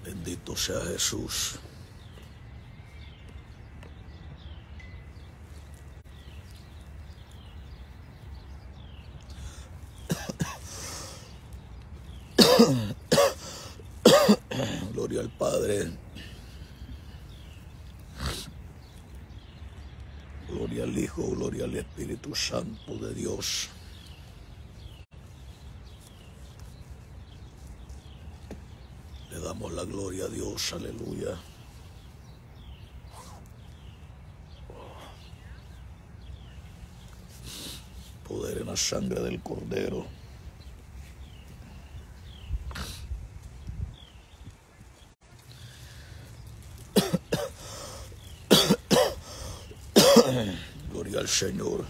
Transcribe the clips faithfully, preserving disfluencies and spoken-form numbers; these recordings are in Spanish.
Bendito sea Jesús. Gloria al Padre. Gloria al Hijo, gloria al Espíritu Santo de Dios. Le damos la gloria a Dios, aleluya. Poder en la sangre del Cordero. Gloria al Señor.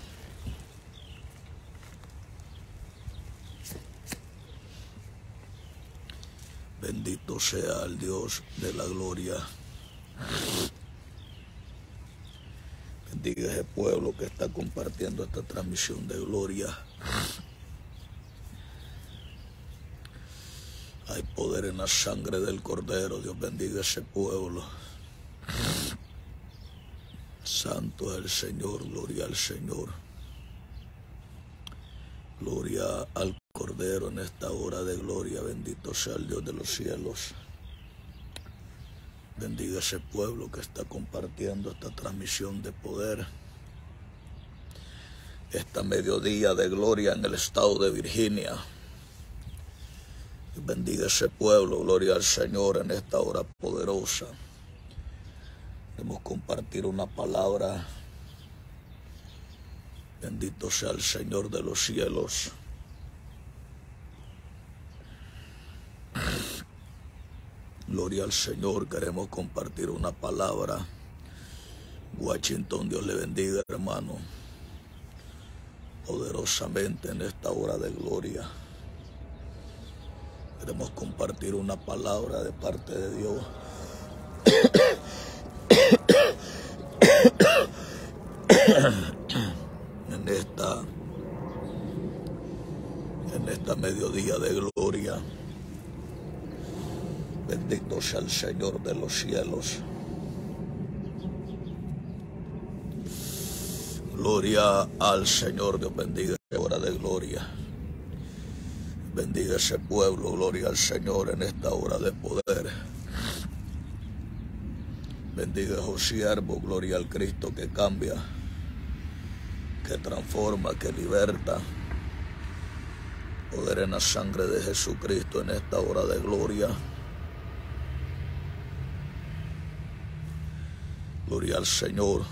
Bendito sea el Dios de la gloria. Bendiga ese pueblo que está compartiendo esta transmisión de gloria. Hay poder en la sangre del Cordero. Dios bendiga ese pueblo. Santo es el Señor, gloria al Señor. Gloria al Cordero en esta hora de gloria. Bendito sea el Dios de los cielos. Bendiga ese pueblo que está compartiendo esta transmisión de poder. Esta mediodía de gloria en el estado de Virginia. Bendiga ese pueblo, gloria al Señor en esta hora poderosa. Queremos compartir una palabra. Bendito sea el Señor de los cielos. Gloria al Señor. Queremos compartir una palabra. Washington, Dios le bendiga, hermano. Poderosamente en esta hora de gloria. Queremos compartir una palabra de parte de Dios. En esta, en esta mediodía de gloria. Bendito sea el Señor de los cielos. Gloria al Señor. Dios bendiga esta hora de gloria. Bendiga ese pueblo. Gloria al Señor en esta hora de poder. Bendiga a su siervo. Gloria al Cristo que cambia, que transforma, que liberta. Poder en la sangre de Jesucristo en esta hora de gloria. Gloria al Señor.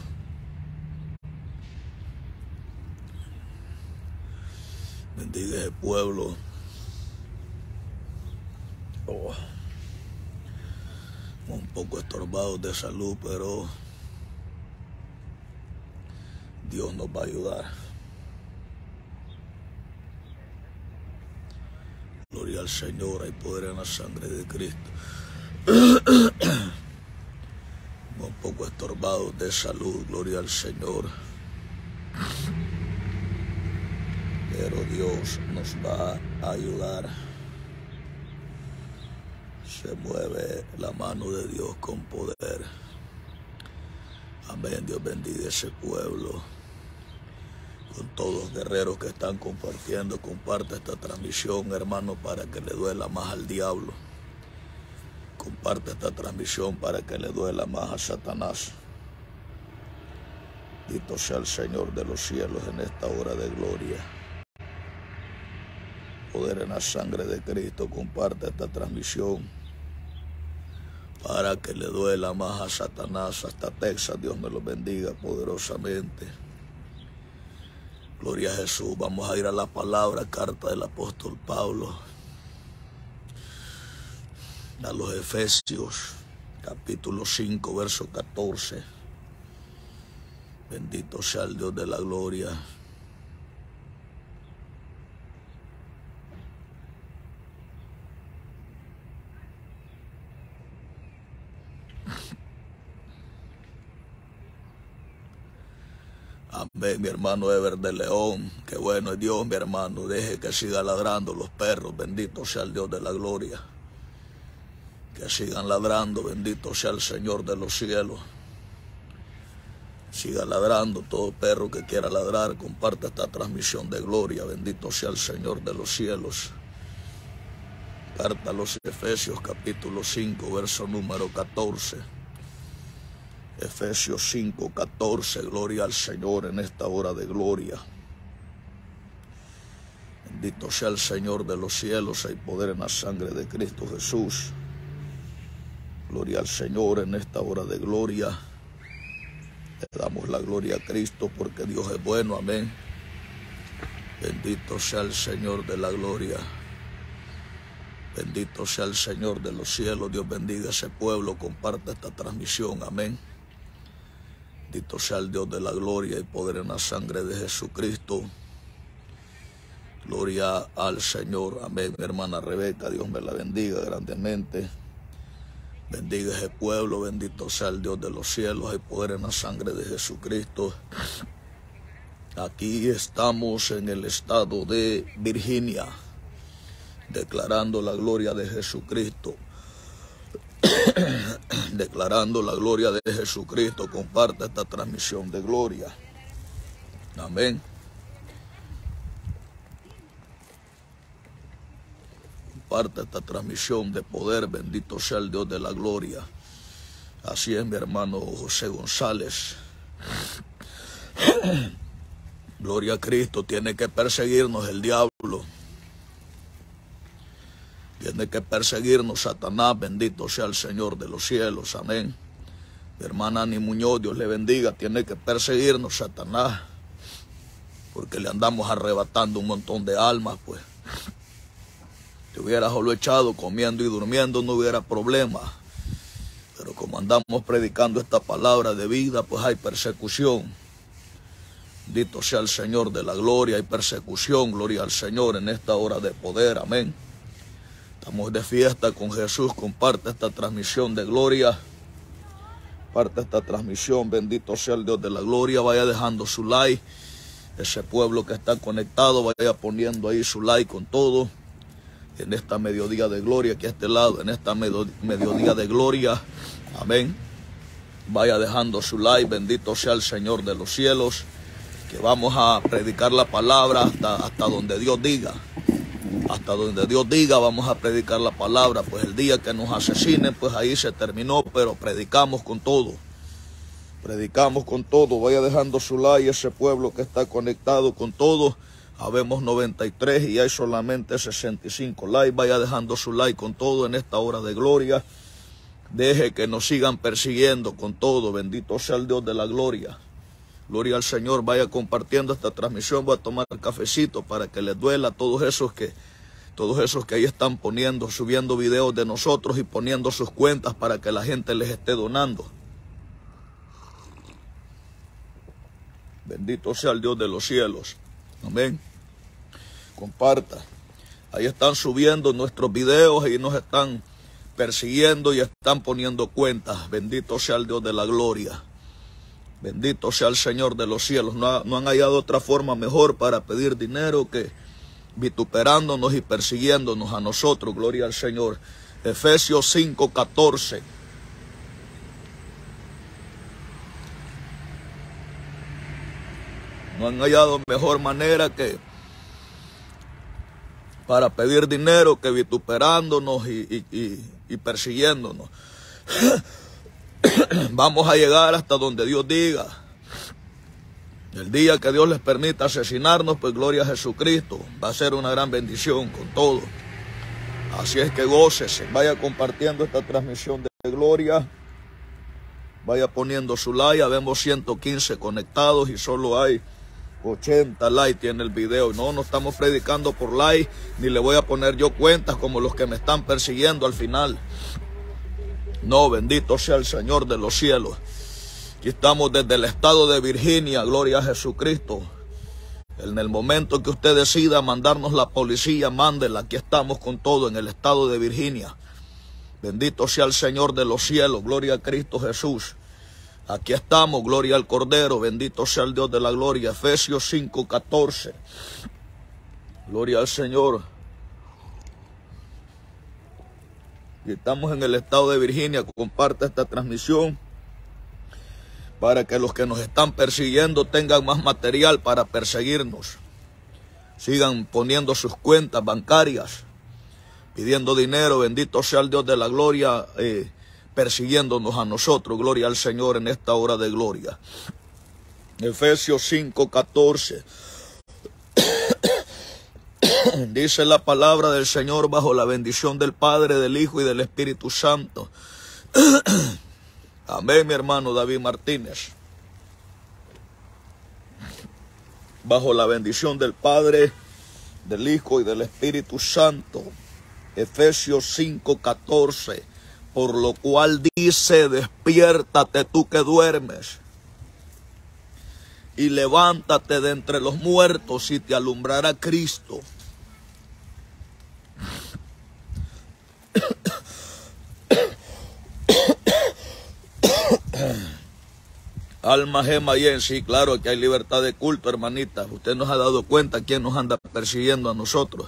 Bendiga ese pueblo. Oh. Un poco estorbados de salud, pero Dios nos va a ayudar. Gloria al Señor. Hay poder en la sangre de Cristo. Un poco estorbados de salud. Gloria al Señor. Pero Dios nos va a ayudar. Se mueve la mano de Dios con poder. Amén. Dios bendiga ese pueblo. Con todos los guerreros que están compartiendo, comparte esta transmisión, hermano, para que le duela más al diablo. Comparte esta transmisión para que le duela más a Satanás. Bendito sea el Señor de los cielos en esta hora de gloria. Poder en la sangre de Cristo. Comparte esta transmisión para que le duela más a Satanás. Hasta Texas, Dios me lo bendiga poderosamente. Gloria a Jesús. Vamos a ir a la palabra, carta del apóstol Pablo a los Efesios, capítulo cinco, verso catorce. Bendito sea el Dios de la gloria. Amén, mi hermano Ever de León. Qué bueno es Dios, mi hermano. Deje que siga ladrando los perros. Bendito sea el Dios de la gloria. Que sigan ladrando, bendito sea el Señor de los cielos. Siga ladrando todo perro que quiera ladrar. Comparte esta transmisión de gloria. Bendito sea el Señor de los cielos. Carta a los Efesios capítulo cinco, verso número catorce. Efesios cinco, catorce. Gloria al Señor en esta hora de gloria. Bendito sea el Señor de los cielos. Hay poder en la sangre de Cristo Jesús. Gloria al Señor en esta hora de gloria. Le damos la gloria a Cristo porque Dios es bueno. Amén. Bendito sea el Señor de la gloria. Bendito sea el Señor de los cielos. Dios bendiga a ese pueblo. Comparte esta transmisión. Amén. Bendito sea el Dios de la gloria y poder en la sangre de Jesucristo. Gloria al Señor. Amén. Mi hermana Rebeca, Dios me la bendiga grandemente. Bendiga ese pueblo, bendito sea el Dios de los cielos, hay poder en la sangre de Jesucristo. Aquí estamos en el estado de Virginia, declarando la gloria de Jesucristo. Declarando la gloria de Jesucristo. Comparte esta transmisión de gloria. Amén. Parte esta transmisión de poder, bendito sea el Dios de la gloria. Así es, mi hermano José González. Gloria a Cristo. Tiene que perseguirnos el diablo. Tiene que perseguirnos Satanás. Bendito sea el Señor de los cielos. Amén. Mi hermana Ani Muñoz, Dios le bendiga. Tiene que perseguirnos Satanás, porque le andamos arrebatando un montón de almas, pues. Si hubiera solo echado comiendo y durmiendo, no hubiera problema. Pero como andamos predicando esta palabra de vida, pues hay persecución. Bendito sea el Señor de la gloria. Hay persecución, gloria al Señor en esta hora de poder. Amén. Estamos de fiesta con Jesús. Comparte esta transmisión de gloria. Comparte esta transmisión. Bendito sea el Dios de la gloria. Vaya dejando su like. Ese pueblo que está conectado, vaya poniendo ahí su like con todo. En esta mediodía de gloria, aquí a este lado, en esta mediodía de gloria, amén. Vaya dejando su like, bendito sea el Señor de los cielos, que vamos a predicar la palabra hasta, hasta donde Dios diga. Hasta donde Dios diga vamos a predicar la palabra, pues el día que nos asesinen, pues ahí se terminó, pero predicamos con todo. Predicamos con todo. Vaya dejando su like, ese pueblo que está conectado con todo. Habemos noventa y tres y hay solamente sesenta y cinco likes. Vaya dejando su like con todo en esta hora de gloria. Deje que nos sigan persiguiendo con todo. Bendito sea el Dios de la gloria. Gloria al Señor. Vaya compartiendo esta transmisión. Voy a tomar el cafecito para que les duela a todos esos que, todos esos que ahí están poniendo, subiendo videos de nosotros y poniendo sus cuentas para que la gente les esté donando. Bendito sea el Dios de los cielos. Amén. Comparta. Ahí están subiendo nuestros videos y nos están persiguiendo y están poniendo cuentas. Bendito sea el Dios de la gloria. Bendito sea el Señor de los cielos. No, ha, no han hallado otra forma mejor para pedir dinero que vituperándonos y persiguiéndonos a nosotros. Gloria al Señor. Efesios cinco, catorce. No han hallado mejor manera que para pedir dinero que vituperándonos y, y, y, y persiguiéndonos. Vamos a llegar hasta donde Dios diga. El día que Dios les permita asesinarnos, pues gloria a Jesucristo. Va a ser una gran bendición con todo. Así es que gócese. Vaya compartiendo esta transmisión de gloria. Vaya poniendo su like. Habemos ciento quince conectados y solo hay ochenta likes tiene el video. No, no estamos predicando por like, ni le voy a poner yo cuentas como los que me están persiguiendo al final. No, bendito sea el Señor de los cielos. Aquí estamos desde el estado de Virginia, gloria a Jesucristo. En el momento que usted decida mandarnos la policía, mándela. Aquí estamos con todo en el estado de Virginia. Bendito sea el Señor de los cielos, gloria a Cristo Jesús. Aquí estamos, gloria al Cordero, bendito sea el Dios de la gloria. Efesios cinco, catorce. Gloria al Señor. y estamos en el estado de Virginia, comparte esta transmisión para que los que nos están persiguiendo tengan más material para perseguirnos. Sigan poniendo sus cuentas bancarias, pidiendo dinero. Bendito sea el Dios de la gloria, eh, persiguiéndonos a nosotros. Gloria al Señor en esta hora de gloria. Efesios cinco catorce. Dice la palabra del Señor: bajo la bendición del Padre, del Hijo y del Espíritu Santo. Amén, mi hermano David Martínez. Bajo la bendición del Padre, del Hijo y del Espíritu Santo. Efesios cinco catorce. Por lo cual dice: despiértate tú que duermes, y levántate de entre los muertos, y te alumbrará Cristo. Alma gema y en sí, claro que hay libertad de culto, hermanita. Usted nos ha dado cuenta quién nos anda persiguiendo a nosotros.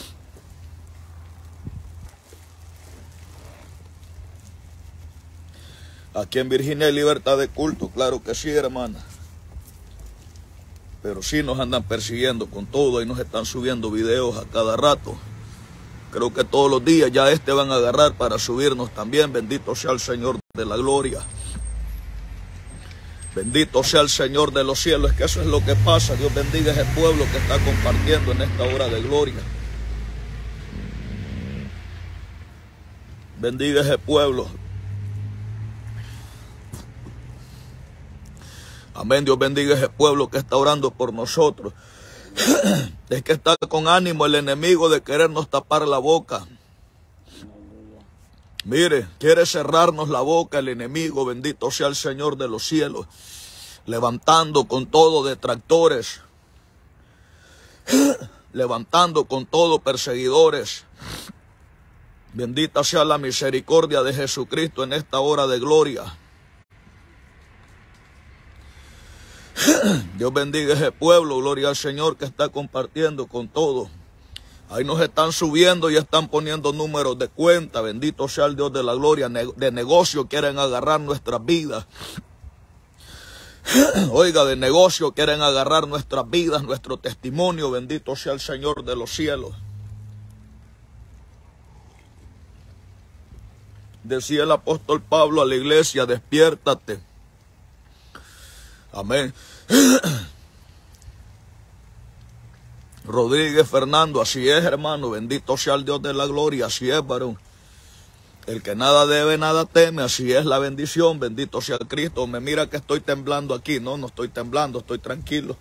Aquí en Virginia hay libertad de culto, claro que sí, hermana. Pero sí nos andan persiguiendo con todo y nos están subiendo videos a cada rato. Creo que todos los días ya este van a agarrar para subirnos también. Bendito sea el Señor de la gloria. Bendito sea el Señor de los cielos. Es que eso es lo que pasa. Dios bendiga a ese pueblo que está compartiendo en esta hora de gloria. Bendiga a ese pueblo. Amén. Dios bendiga a ese pueblo que está orando por nosotros. Es que está con ánimo el enemigo de querernos tapar la boca. Mire, quiere cerrarnos la boca el enemigo. Bendito sea el Señor de los cielos. Levantando con todo detractores. Levantando con todo perseguidores. Bendita sea la misericordia de Jesucristo en esta hora de gloria. Dios bendiga a ese pueblo, gloria al Señor que está compartiendo con todo. Ahí nos están subiendo y están poniendo números de cuenta. Bendito sea el Dios de la gloria. De negocio quieren agarrar nuestras vidas. Oiga, de negocio quieren agarrar nuestras vidas, nuestro testimonio. Bendito sea el Señor de los cielos. Decía el apóstol Pablo a la iglesia: despiértate. Amén. Rodríguez Fernando, así es, hermano. Bendito sea el Dios de la gloria. Así es, varón. El que nada debe, nada teme. Así es la bendición. Bendito sea Cristo. Me mira que estoy temblando aquí. No, no estoy temblando, estoy tranquilo.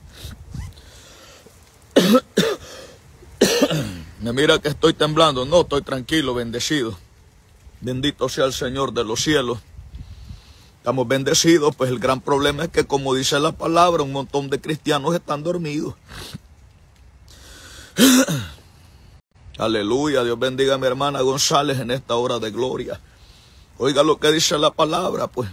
Me mira que estoy temblando. No, estoy tranquilo, bendecido. Bendito sea el Señor de los cielos. Estamos bendecidos, pues el gran problema es que, como dice la palabra, un montón de cristianos están dormidos. Aleluya, Dios bendiga a mi hermana González en esta hora de gloria. Oiga lo que dice la palabra, pues.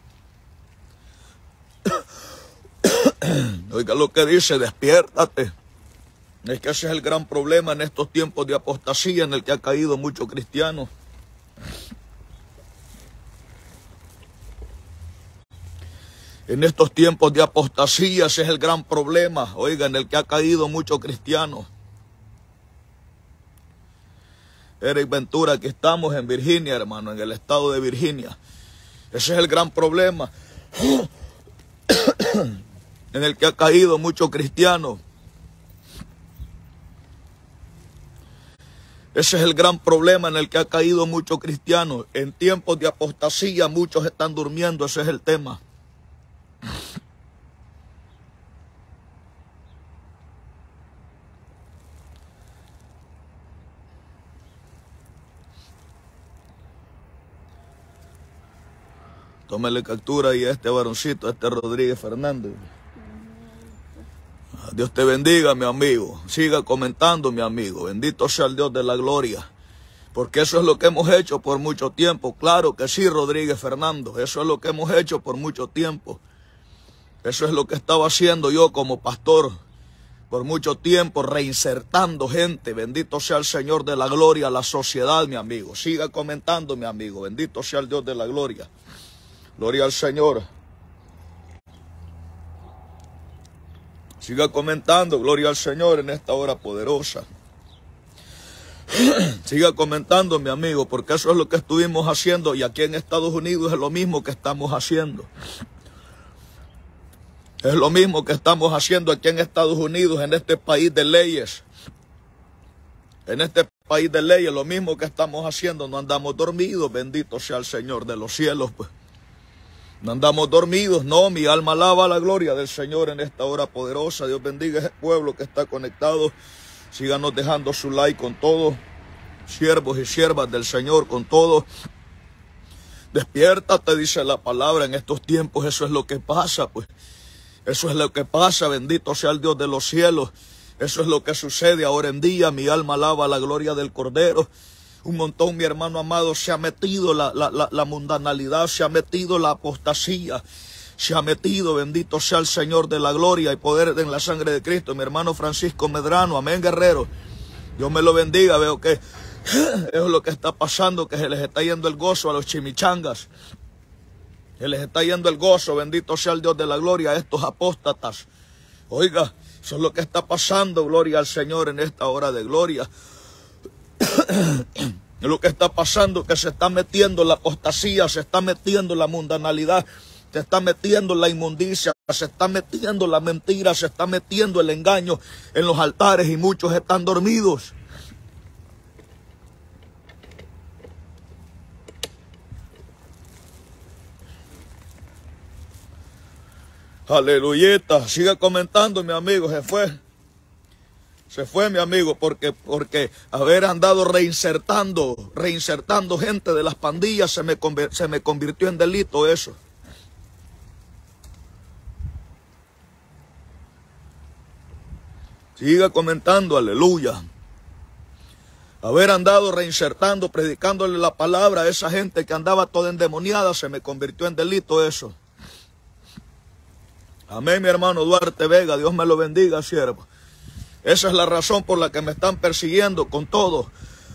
Oiga lo que dice: despiértate. Es que ese es el gran problema en estos tiempos de apostasía en el que ha caído muchos cristianos. En estos tiempos de apostasía, ese es el gran problema, oiga, en el que ha caído muchos cristianos. Eric Ventura, aquí estamos en Virginia, hermano, en el estado de Virginia. Ese es el gran problema en el que ha caído muchos cristianos. Ese es el gran problema en el que ha caído muchos cristianos. En tiempos de apostasía muchos están durmiendo, ese es el tema. Tómele captura y a este varoncito, a este Rodríguez Fernández. Dios te bendiga, mi amigo. Siga comentando, mi amigo. Bendito sea el Dios de la gloria. Porque eso es lo que hemos hecho por mucho tiempo. Claro que sí, Rodríguez Fernando. Eso es lo que hemos hecho por mucho tiempo. Eso es lo que estaba haciendo yo como pastor por mucho tiempo reinsertando gente. Bendito sea el Señor de la gloria a la sociedad, mi amigo. Siga comentando, mi amigo. Bendito sea el Dios de la gloria. Gloria al Señor. Siga comentando, gloria al Señor en esta hora poderosa. Siga comentando, mi amigo, porque eso es lo que estuvimos haciendo y aquí en Estados Unidos es lo mismo que estamos haciendo. Es lo mismo que estamos haciendo aquí en Estados Unidos, en este país de leyes. En este país de leyes, lo mismo que estamos haciendo. No andamos dormidos, bendito sea el Señor de los cielos, pues. No andamos dormidos, no, mi alma alaba la gloria del Señor en esta hora poderosa. Dios bendiga a ese pueblo que está conectado. Síganos dejando su like con todos, siervos y siervas del Señor, con todos. Despiértate, dice la palabra, en estos tiempos eso es lo que pasa, pues. Eso es lo que pasa, bendito sea el Dios de los cielos. Eso es lo que sucede ahora en día. Mi alma alaba la gloria del Cordero. Un montón, mi hermano amado, se ha metido la, la, la, la mundanalidad, se ha metido la apostasía, se ha metido, bendito sea el Señor de la gloria y poder en la sangre de Cristo. Mi hermano Francisco Medrano, amén, guerrero. Dios me lo bendiga. Veo que es lo que está pasando, que se les está yendo el gozo a los chimichangas. Se les está yendo el gozo, bendito sea el Dios de la gloria, a estos apóstatas. Oiga, eso es lo que está pasando, gloria al Señor en esta hora de gloria. Es lo que está pasando, que se está metiendo la apostasía, se está metiendo la mundanalidad, se está metiendo la inmundicia, se está metiendo la mentira, se está metiendo el engaño en los altares y muchos están dormidos. Aleluyeta, siga comentando, mi amigo, se fue. Se fue, mi amigo, porque, porque haber andado reinsertando, reinsertando gente de las pandillas se me, se me convirtió en delito eso. Siga comentando, aleluya. Haber andado reinsertando, predicándole la palabra a esa gente que andaba toda endemoniada, se me convirtió en delito eso. Amén, mi hermano Duarte Vega, Dios me lo bendiga, siervo. Esa es la razón por la que me están persiguiendo con todo.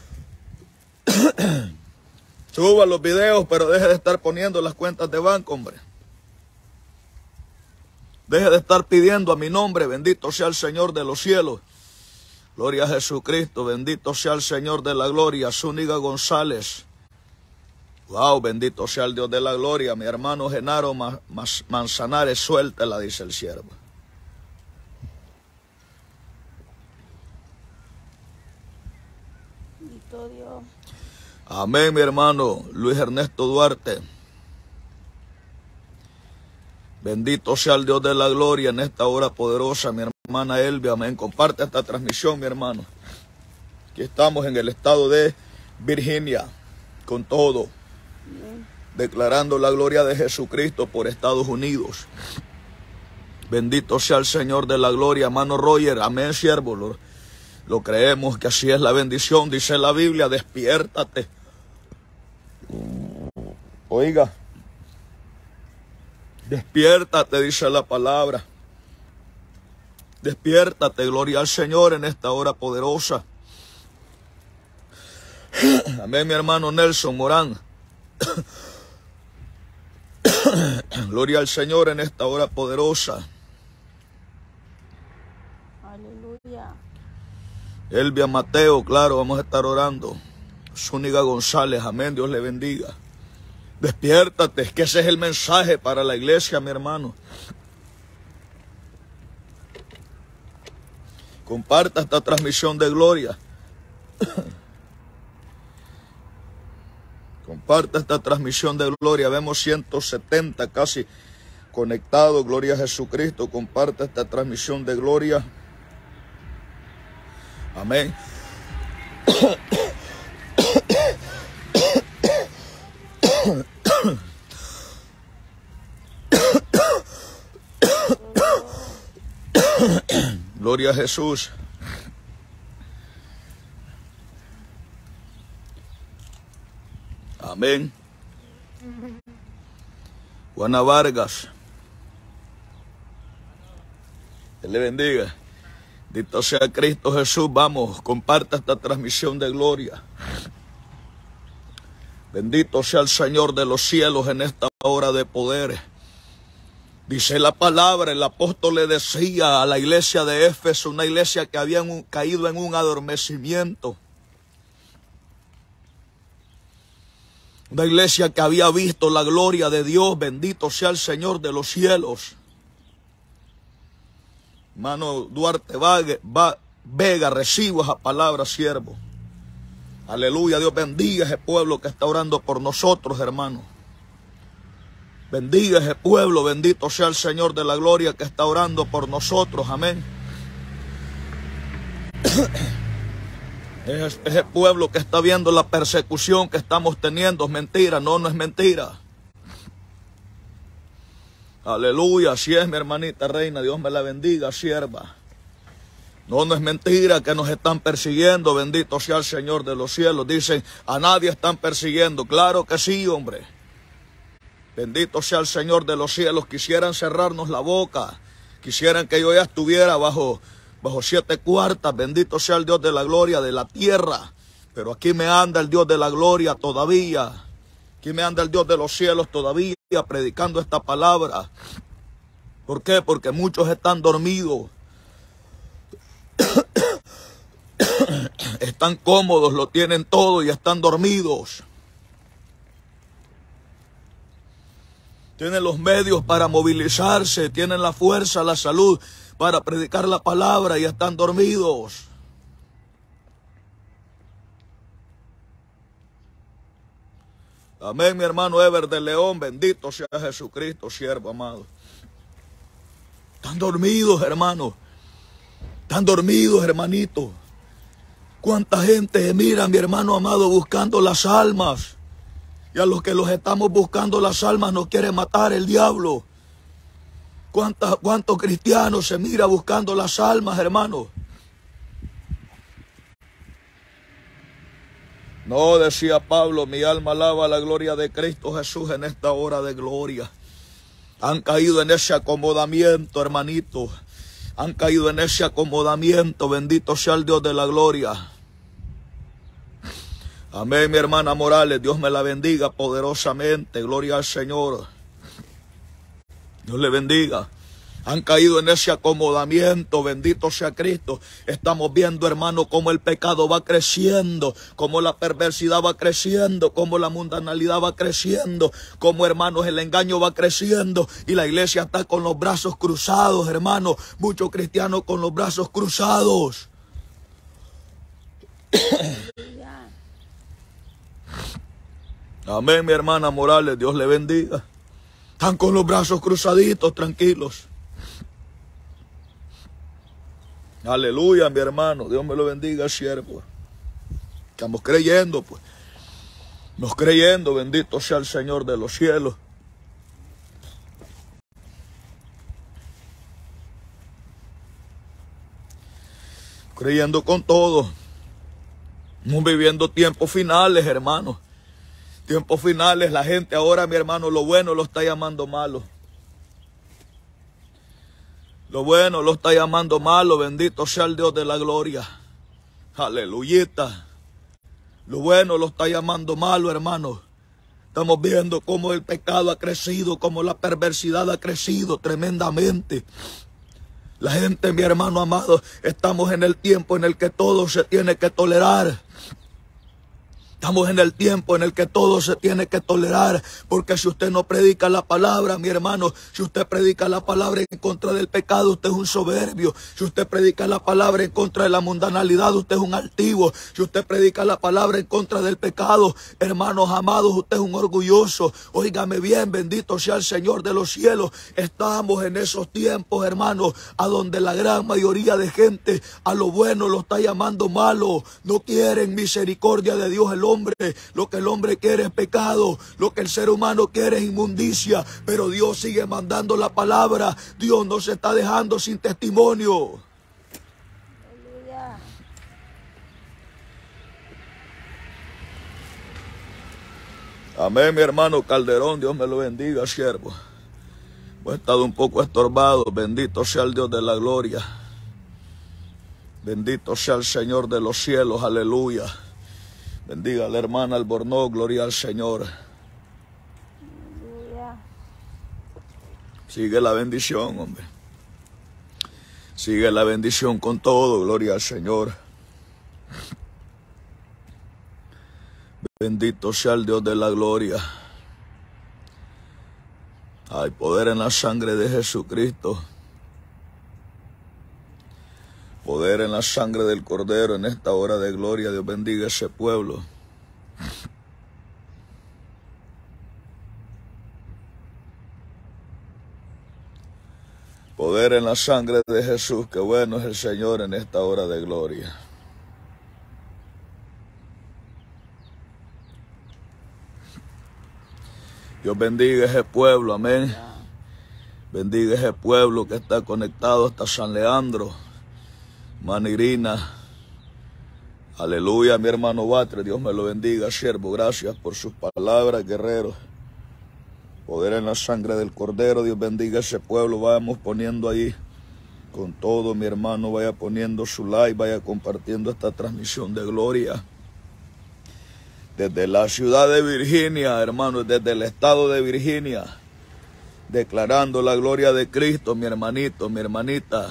Suba los videos, pero deje de estar poniendo las cuentas de banco, hombre. Deje de estar pidiendo a mi nombre, bendito sea el Señor de los cielos. Gloria a Jesucristo, bendito sea el Señor de la gloria. Zúñiga González. Wow, bendito sea el Dios de la gloria. Mi hermano Genaro Manzanares, suéltela, dice el siervo. Dios. Amén, mi hermano Luis Ernesto Duarte. Bendito sea el Dios de la gloria en esta hora poderosa, mi hermana Elvia. Amén. Comparte esta transmisión, mi hermano. Aquí estamos en el estado de Virginia, con todo, amén, declarando la gloria de Jesucristo por Estados Unidos. Bendito sea el Señor de la gloria, hermano Roger. Amén, siervo. Lo, lo creemos que así es la bendición. Dice la Biblia, despiértate. Oiga. Despiértate, dice la palabra. Despiértate, gloria al Señor en esta hora poderosa. Amén, mi hermano Nelson Morán. Gloria al Señor en esta hora poderosa. Aleluya. Elvia Mateo, claro, vamos a estar orando. Zúñiga González, amén, Dios le bendiga. Despiértate, que ese es el mensaje para la iglesia, mi hermano. Comparta esta transmisión de gloria. Comparta esta transmisión de gloria. Vemos ciento setenta casi conectados. Gloria a Jesucristo. Comparta esta transmisión de gloria. Amén. Gloria a Jesús. Amén. Juana Vargas. Dios le bendiga. Bendito sea Cristo Jesús. Vamos, comparta esta transmisión de gloria. Bendito sea el Señor de los cielos en esta hora de poder. Dice la palabra, el apóstol le decía a la iglesia de Éfeso, una iglesia que había caído en un adormecimiento. Una iglesia que había visto la gloria de Dios. Bendito sea el Señor de los cielos. Hermano Duarte Vega, recibo esa palabra, siervo. Aleluya, Dios bendiga ese pueblo que está orando por nosotros, hermano. Bendiga ese pueblo, bendito sea el Señor de la gloria que está orando por nosotros, amén. Ese, ese pueblo que está viendo la persecución que estamos teniendo es mentira, no, no es mentira. Aleluya, así es mi hermanita reina, Dios me la bendiga, sierva. No, no es mentira que nos están persiguiendo, bendito sea el Señor de los cielos. Dicen, a nadie están persiguiendo. Claro que sí, hombre. Bendito sea el Señor de los cielos. Quisieran cerrarnos la boca. Quisieran que yo ya estuviera bajo, bajo siete cuartas. Bendito sea el Dios de la gloria de la tierra. Pero aquí me anda el Dios de la gloria todavía. Aquí me anda el Dios de los cielos todavía predicando esta palabra. ¿Por qué? Porque muchos están dormidos. Están cómodos, lo tienen todo y están dormidos. Tienen los medios para movilizarse, tienen la fuerza, la salud para predicar la palabra y están dormidos. Amén, mi hermano Ever de León, bendito sea Jesucristo, siervo amado. Están dormidos, hermano. Están dormidos, hermanito. Cuánta gente mira, mi hermano amado, buscando las almas. Y a los que los estamos buscando las almas nos quiere matar el diablo. ¿Cuántos, cuántos cristianos se mira buscando las almas, hermano? No, decía Pablo, mi alma alaba la gloria de Cristo Jesús en esta hora de gloria. Han caído en ese acomodamiento, hermanito. Han caído en ese acomodamiento. Bendito sea el Dios de la gloria. Amén, mi hermana Morales. Dios me la bendiga poderosamente. Gloria al Señor. Dios le bendiga. Han caído en ese acomodamiento, bendito sea Cristo. Estamos viendo, hermano, cómo el pecado va creciendo, cómo la perversidad va creciendo, cómo la mundanalidad va creciendo, cómo, hermanos, el engaño va creciendo y la iglesia está con los brazos cruzados, hermano. Muchos cristianos con los brazos cruzados. Amén, mi hermana Morales, Dios le bendiga. Están con los brazos cruzaditos, tranquilos. Aleluya, mi hermano. Dios me lo bendiga, siervo. Estamos creyendo, pues. Estamos creyendo, bendito sea el Señor de los cielos. Creyendo con todo. Estamos viviendo tiempos finales, hermano. Tiempos finales. La gente ahora, mi hermano, lo bueno lo está llamando malo. Lo bueno lo está llamando malo, bendito sea el Dios de la gloria. Aleluyita. Lo bueno lo está llamando malo, hermano. Estamos viendo cómo el pecado ha crecido, cómo la perversidad ha crecido tremendamente. La gente, mi hermano amado, estamos en el tiempo en el que todo se tiene que tolerar. Estamos en el tiempo en el que todo se tiene que tolerar, porque si usted no predica la palabra, mi hermano, si usted predica la palabra en contra del pecado, usted es un soberbio. Si usted predica la palabra en contra de la mundanalidad, usted es un altivo. Si usted predica la palabra en contra del pecado, hermanos amados, usted es un orgulloso. Óigame bien, bendito sea el Señor de los cielos. Estamos en esos tiempos, hermanos, a donde la gran mayoría de gente a lo bueno lo está llamando malo. No quieren misericordia de Dios el hombre, lo que el hombre quiere es pecado, lo que el ser humano quiere es inmundicia, pero Dios sigue mandando la palabra. Dios no se está dejando sin testimonio. Aleluya. Amén, mi hermano Calderón, Dios me lo bendiga, siervo. He estado un poco estorbado, bendito sea el Dios de la gloria. Bendito sea el Señor de los cielos, aleluya. Bendiga a la hermana Albornoz, gloria al Señor. Aleluya. Sigue la bendición, hombre. Sigue la bendición con todo, gloria al Señor. Bendito sea el Dios de la gloria. Hay poder en la sangre de Jesucristo. Poder en la sangre del Cordero en esta hora de gloria. Dios bendiga a ese pueblo. Poder en la sangre de Jesús. Qué bueno es el Señor en esta hora de gloria. Dios bendiga a ese pueblo, amén. Bendiga a ese pueblo que está conectado hasta San Leandro, Manirina. Aleluya, mi hermano Batre, Dios me lo bendiga, siervo. Gracias por sus palabras, guerreros. Poder en la sangre del Cordero, Dios bendiga a ese pueblo. Vamos poniendo ahí con todo, mi hermano. Vaya poniendo su like, vaya compartiendo esta transmisión de gloria. Desde la ciudad de Virginia, hermano, desde el estado de Virginia, declarando la gloria de Cristo, mi hermanito, mi hermanita.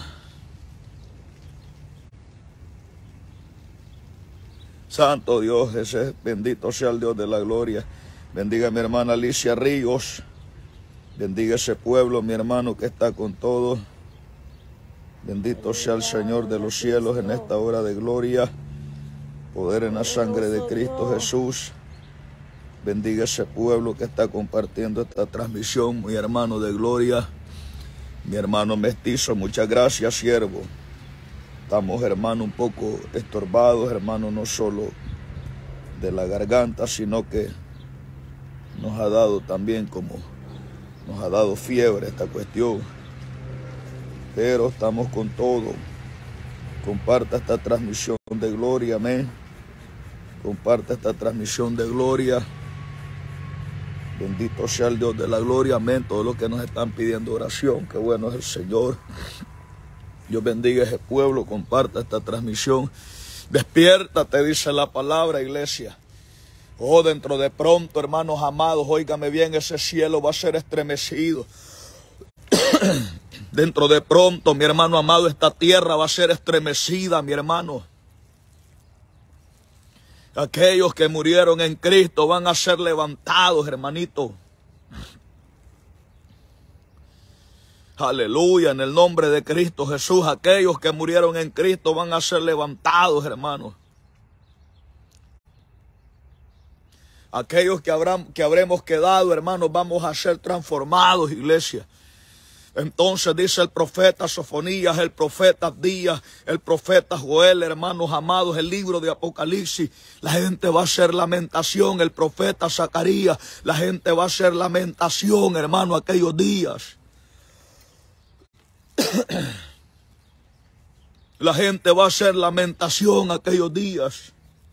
Santo Dios, ese bendito sea el Dios de la gloria. Bendiga a mi hermana Alicia Ríos. Bendiga ese pueblo, mi hermano, que está con todo. Bendito sea el Señor de los cielos en esta hora de gloria. Poder en la sangre de Cristo Jesús. Bendiga ese pueblo que está compartiendo esta transmisión, mi hermano de gloria. Mi hermano mestizo, muchas gracias, siervo. Estamos, hermano, un poco estorbados, hermano, no solo de la garganta, sino que nos ha dado también como, nos ha dado fiebre esta cuestión. Pero estamos con todo. Comparta esta transmisión de gloria, amén. Comparta esta transmisión de gloria. Bendito sea el Dios de la gloria, amén. Todos los que nos están pidiendo oración, qué bueno es el Señor. Dios bendiga a ese pueblo, comparta esta transmisión. Despiértate, dice la palabra, iglesia. Oh, dentro de pronto, hermanos amados, óigame bien, ese cielo va a ser estremecido. Dentro de pronto, mi hermano amado, esta tierra va a ser estremecida, mi hermano. Aquellos que murieron en Cristo van a ser levantados, hermanito. Aleluya, en el nombre de Cristo Jesús. Aquellos que murieron en Cristo van a ser levantados, hermanos. Aquellos que, habrán, que habremos quedado, hermanos, vamos a ser transformados, iglesia. Entonces dice el profeta Sofonías, el profeta Abdías, el profeta Joel, hermanos amados, el libro de Apocalipsis. La gente va a hacer lamentación, el profeta Zacarías, la gente va a hacer lamentación, hermano, aquellos días. La gente va a hacer lamentación aquellos días.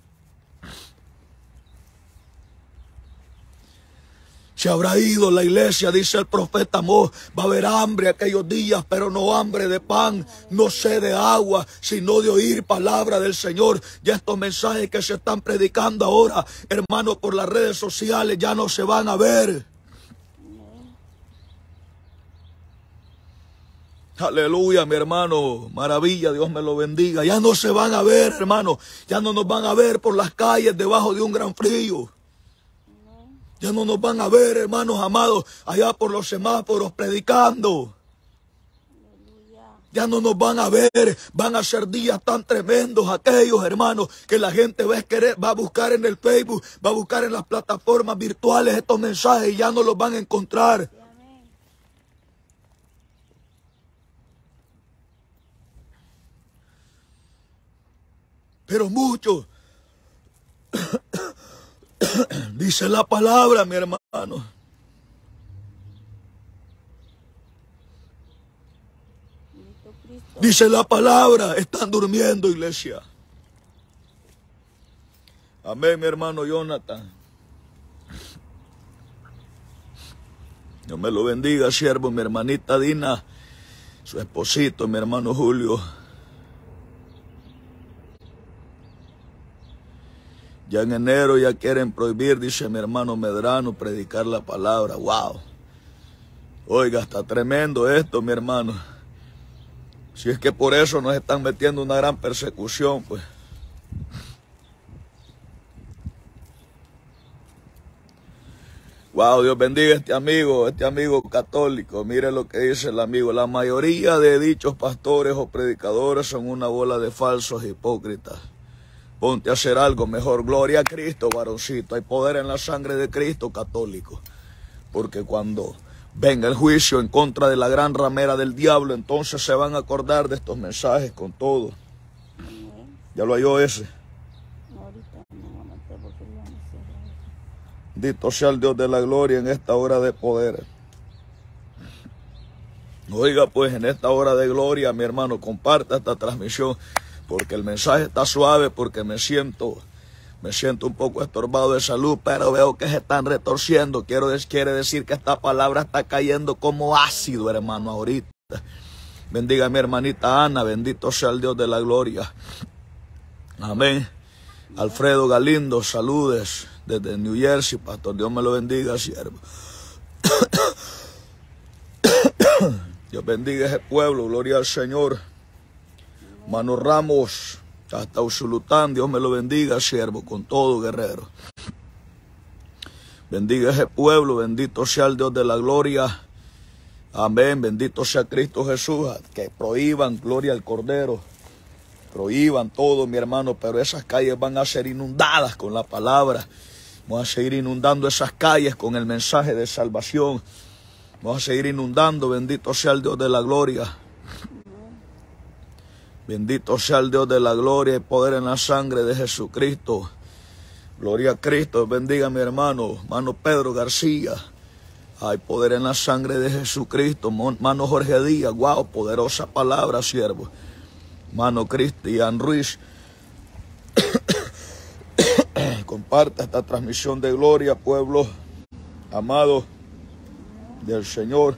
Se habrá ido la iglesia, dice el profeta Amós. Va a haber hambre aquellos días, pero no hambre de pan, no sed de agua, sino de oír palabra del Señor. Ya estos mensajes que se están predicando ahora, hermanos, por las redes sociales, ya no se van a ver. Aleluya, mi hermano, maravilla, Dios me lo bendiga. Ya no se van a ver, hermano, ya no nos van a ver por las calles debajo de un gran frío. Ya no nos van a ver, hermanos amados, allá por los semáforos predicando. Ya no nos van a ver, van a ser días tan tremendos aquellos, hermanos, que la gente va a, querer, va a buscar en el Facebook, va a buscar en las plataformas virtuales estos mensajes y ya no los van a encontrar. Pero muchos, dice la palabra, mi hermano. Dice la palabra, están durmiendo, iglesia. Amén, mi hermano Jonathan. Dios me lo bendiga, siervo, mi hermanita Dina, su esposito, mi hermano Julio. Ya en enero ya quieren prohibir, dice mi hermano Medrano, predicar la palabra. ¡Wow! Oiga, está tremendo esto, mi hermano. Si es que por eso nos están metiendo una gran persecución, pues. Wow, Dios bendiga a este amigo, este amigo católico. Mire lo que dice el amigo. La mayoría de dichos pastores o predicadores son una bola de falsos hipócritas. Ponte a hacer algo mejor. Gloria a Cristo, varoncito. Hay poder en la sangre de Cristo, católico. Porque cuando venga el juicio en contra de la gran ramera del diablo, entonces se van a acordar de estos mensajes con todo. ¿Ya lo halló ese? Bendito sea el Dios de la gloria en esta hora de poder. Oiga, pues en esta hora de gloria, mi hermano, comparta esta transmisión, porque el mensaje está suave, porque me siento, me siento un poco estorbado de salud, pero veo que se están retorciendo. Quiero, quiere decir que esta palabra está cayendo como ácido, hermano, ahorita. Bendiga a mi hermanita Ana, bendito sea el Dios de la gloria. Amén. Alfredo Galindo, saludes desde New Jersey, pastor. Dios me lo bendiga, siervo. Dios bendiga ese pueblo, gloria al Señor. Mano Ramos, hasta Usulután, Dios me lo bendiga, siervo, con todo, guerrero. Bendiga ese pueblo, bendito sea el Dios de la gloria. Amén, bendito sea Cristo Jesús. Que prohíban, gloria al Cordero. Prohíban todo, mi hermano, pero esas calles van a ser inundadas con la palabra. Vamos a seguir inundando esas calles con el mensaje de salvación. Vamos a seguir inundando, bendito sea el Dios de la gloria. Bendito sea el Dios de la gloria y poder en la sangre de Jesucristo. Gloria a Cristo, bendiga a mi hermano, hermano Pedro García. Hay poder en la sangre de Jesucristo. Hermano Jorge Díaz, guau, poderosa palabra, siervo. Hermano Cristian Ruiz, comparta esta transmisión de gloria, pueblo amado del Señor.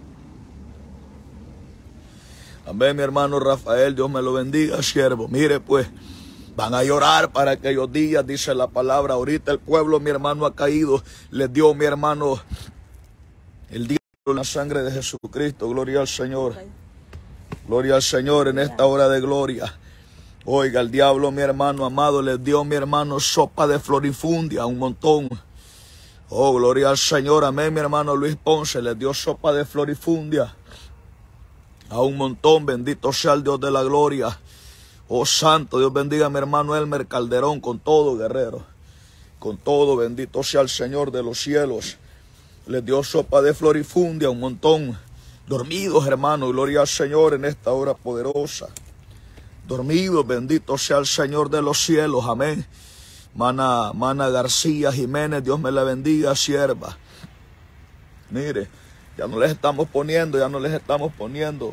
Amén, mi hermano Rafael, Dios me lo bendiga, siervo. Mire, pues, van a llorar para aquellos días, dice la palabra. Ahorita el pueblo, mi hermano, ha caído. Les dio, mi hermano, el diablo en la sangre de Jesucristo. Gloria al Señor. Gloria al Señor en esta hora de gloria. Oiga, el diablo, mi hermano amado, les dio, mi hermano, sopa de florifundia, un montón. Oh, gloria al Señor, amén, mi hermano Luis Ponce, les dio sopa de florifundia a un montón, bendito sea el Dios de la gloria. Oh, santo, Dios bendiga a mi hermano Elmer Calderón, con todo, guerrero. Con todo, bendito sea el Señor de los cielos. Les dio sopa de florifundia, un montón. Dormidos, hermanos, gloria al Señor en esta hora poderosa. Dormidos, bendito sea el Señor de los cielos, amén. Mana, Mana García Jiménez, Dios me la bendiga, sierva. Mire, ya no les estamos poniendo, ya no les estamos poniendo.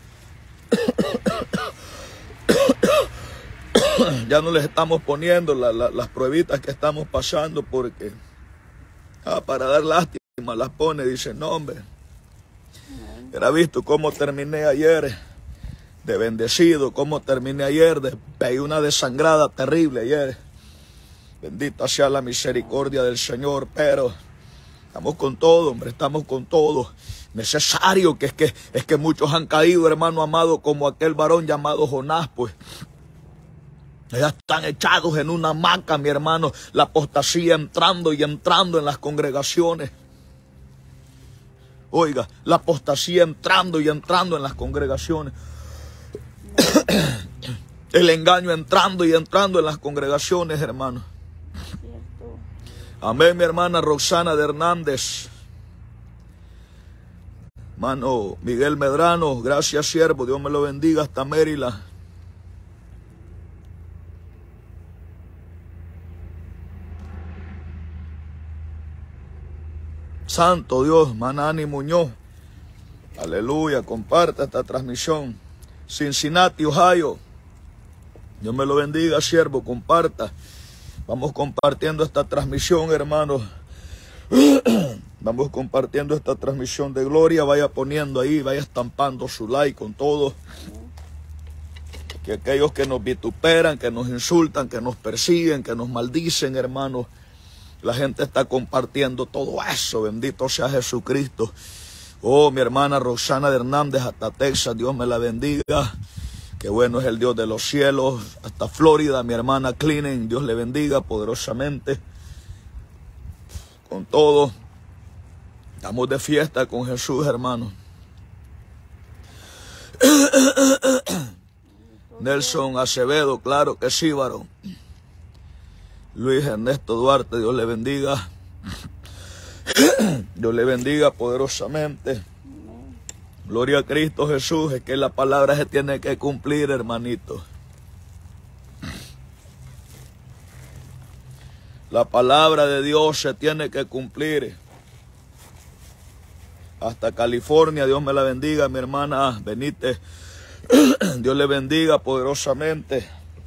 Ya no les estamos poniendo la, la, las pruebitas que estamos pasando porque, ah, para dar lástima, las pone, dice, no, hombre. Era visto cómo terminé ayer de bendecido, cómo terminé ayer de pegué una desangrada terrible ayer. Bendita sea la misericordia del Señor, pero estamos con todo, hombre, estamos con todo. Necesario que es que es que muchos han caído, hermano amado, como aquel varón llamado Jonás, pues. Ya están echados en una hamaca, mi hermano, la apostasía entrando y entrando en las congregaciones. Oiga, la apostasía entrando y entrando en las congregaciones. El engaño entrando y entrando en las congregaciones, hermano. Amén, mi hermana Roxana de Hernández. Hermano Miguel Medrano, gracias, siervo. Dios me lo bendiga hasta Maryland. Santo Dios, Manani Muñoz. Aleluya, comparta esta transmisión. Cincinnati, Ohio. Dios me lo bendiga, siervo, comparta. Vamos compartiendo esta transmisión, hermanos. Vamos compartiendo esta transmisión de gloria. Vaya poniendo ahí, vaya estampando su like con todo. Que aquellos que nos vituperan, que nos insultan, que nos persiguen, que nos maldicen, hermanos, la gente está compartiendo todo eso. Bendito sea Jesucristo. Oh, mi hermana Roxana de Hernández, hasta Texas, Dios me la bendiga. Qué bueno es el Dios de los cielos. Hasta Florida, mi hermana Cleaning, Dios le bendiga poderosamente. Con todo, estamos de fiesta con Jesús, hermanos. Nelson Acevedo, claro que sí, varón. Luis Ernesto Duarte, Dios le bendiga. Dios le bendiga poderosamente. Gloria a Cristo Jesús. Es que la palabra se tiene que cumplir, hermanito. La palabra de Dios se tiene que cumplir. Hasta California, Dios me la bendiga, mi hermana Benítez. Dios le bendiga poderosamente.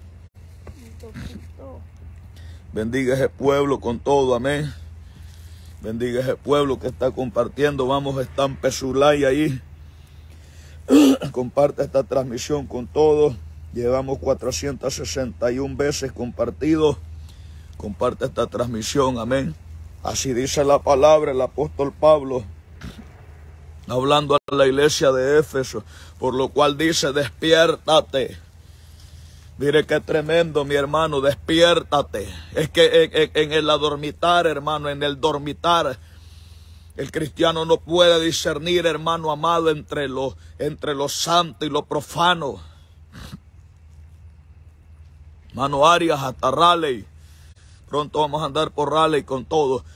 Bendiga ese pueblo con todo, amén. Bendiga ese pueblo que está compartiendo. Vamos, está en Pesulay ahí. Comparte esta transmisión con todos. Llevamos cuatrocientas sesenta y una veces compartido. Comparte esta transmisión, amén. Así dice la palabra, el apóstol Pablo, hablando a la iglesia de Éfeso, por lo cual dice, despiértate. Mire qué tremendo, mi hermano, despiértate. Es que en, en, en el adormitar, hermano, en el dormitar, el cristiano no puede discernir, hermano amado, entre lo, entre lo santo y lo profano. Hermano Arias, hasta Raleigh. Pronto vamos a andar por Raleigh con todo.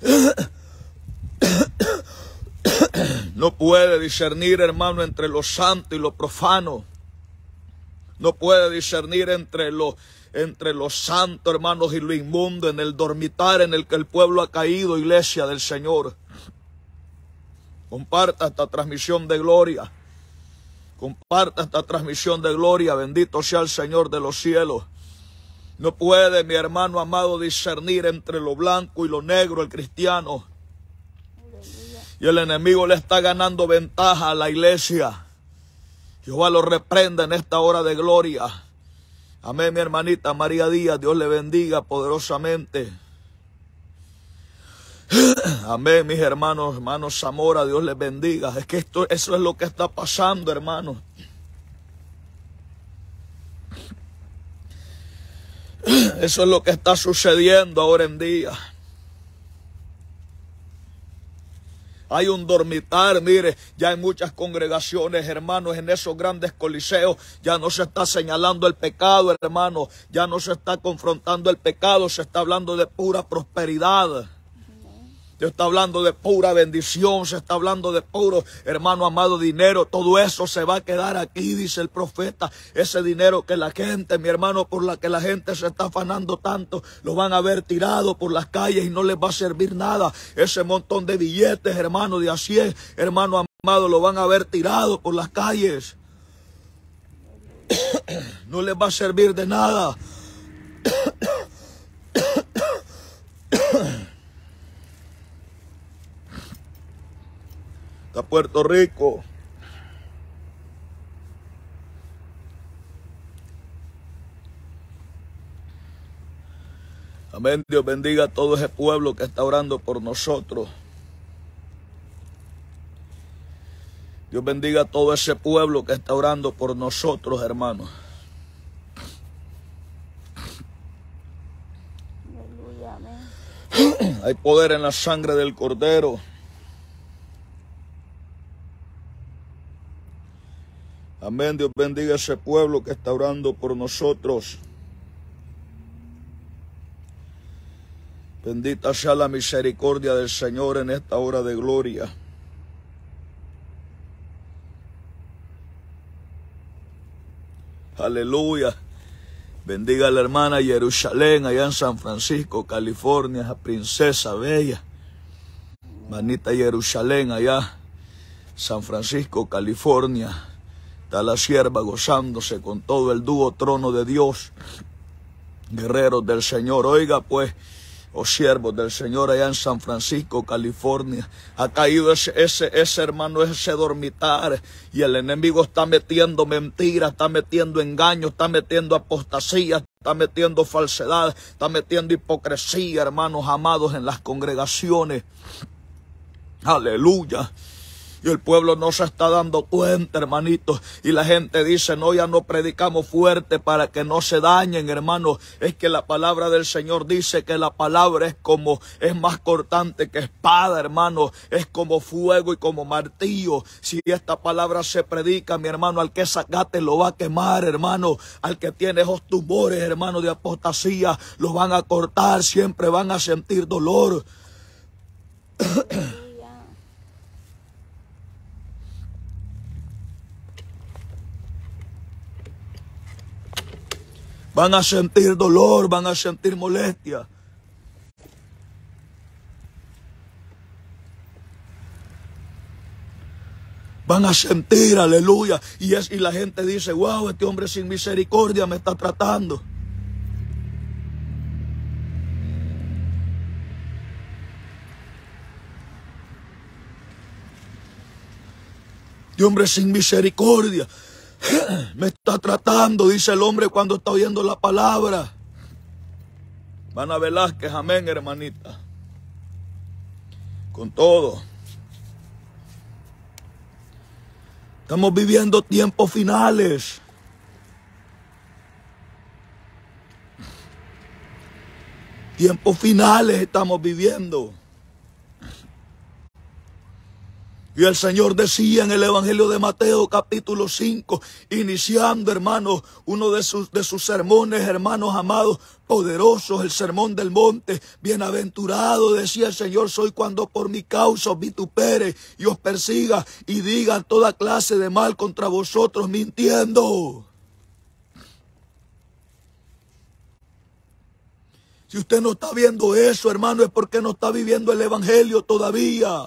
No puede discernir, hermano, entre lo santo y lo profano. No puede discernir entre lo, entre lo santo, hermanos, y lo inmundo, en el dormitar en el que el pueblo ha caído, iglesia del Señor. Comparta esta transmisión de gloria. Comparta esta transmisión de gloria. Bendito sea el Señor de los cielos. No puede, mi hermano amado, discernir entre lo blanco y lo negro el cristiano. Y el enemigo le está ganando ventaja a la iglesia. Jehová lo reprenda en esta hora de gloria. Amén, mi hermanita María Díaz, Dios le bendiga poderosamente. Amén, mis hermanos, hermanos Zamora, Dios les bendiga. Es que esto, eso es lo que está pasando, hermanos. Eso es lo que está sucediendo ahora en día. Hay un dormitar, mire, ya en muchas congregaciones, hermanos, en esos grandes coliseos, ya no se está señalando el pecado, hermano, ya no se está confrontando el pecado, se está hablando de pura prosperidad. Se está hablando de pura bendición, se está hablando de puro, hermano amado, dinero. Todo eso se va a quedar aquí, dice el profeta. Ese dinero que la gente, mi hermano, por la que la gente se está afanando tanto, lo van a ver tirado por las calles y no les va a servir nada. Ese montón de billetes, hermano, de a cien, hermano amado, lo van a ver tirado por las calles. No les va a servir de nada. Está Puerto Rico. Amén. Dios bendiga a todo ese pueblo que está orando por nosotros. Dios bendiga a todo ese pueblo que está orando por nosotros, hermanos. Aleluya, amén. Hay poder en la sangre del Cordero. Amén. Dios bendiga a ese pueblo que está orando por nosotros. Bendita sea la misericordia del Señor en esta hora de gloria. Aleluya. Bendiga a la hermana Jerusalén allá en San Francisco, California, esa princesa bella. Manita Jerusalén allá, San Francisco, California. Está la sierva gozándose con todo el dúo trono de Dios. Guerreros del Señor. Oiga pues, Oh siervos del Señor allá en San Francisco, California, ha caído ese, ese, ese hermano, ese dormitar, y el enemigo está metiendo mentiras, está metiendo engaños, está metiendo apostasía, está metiendo falsedad, está metiendo hipocresía, hermanos amados, en las congregaciones. Aleluya. Y el pueblo no se está dando cuenta, hermanitos. Y la gente dice, no, ya no predicamos fuerte para que no se dañen, hermanos. Es que la palabra del Señor dice que la palabra es como, es más cortante que espada, hermano. Es como fuego y como martillo. Si esta palabra se predica, mi hermano, al que sacate lo va a quemar, hermano. Al que tiene esos tumores, hermano, de apostasía, lo van a cortar. Siempre van a sentir dolor. Van a sentir dolor, van a sentir molestia. Van a sentir, aleluya. Y, es, y la gente dice, wow, este hombre sin misericordia me está tratando. Este hombre sin misericordia me está tratando, dice el hombre cuando está oyendo la palabra. Ana Velázquez, amén, hermanita. Con todo. Estamos viviendo tiempos finales. Tiempos finales estamos viviendo. Y el Señor decía en el Evangelio de Mateo capítulo cinco, iniciando, hermanos, uno de sus, de sus sermones, hermanos amados, poderosos, el sermón del monte. Bienaventurado, decía el Señor, soy cuando por mi causa os vitupere y os persiga y digan toda clase de mal contra vosotros mintiendo. Si usted no está viendo eso, hermano, es porque no está viviendo el Evangelio todavía.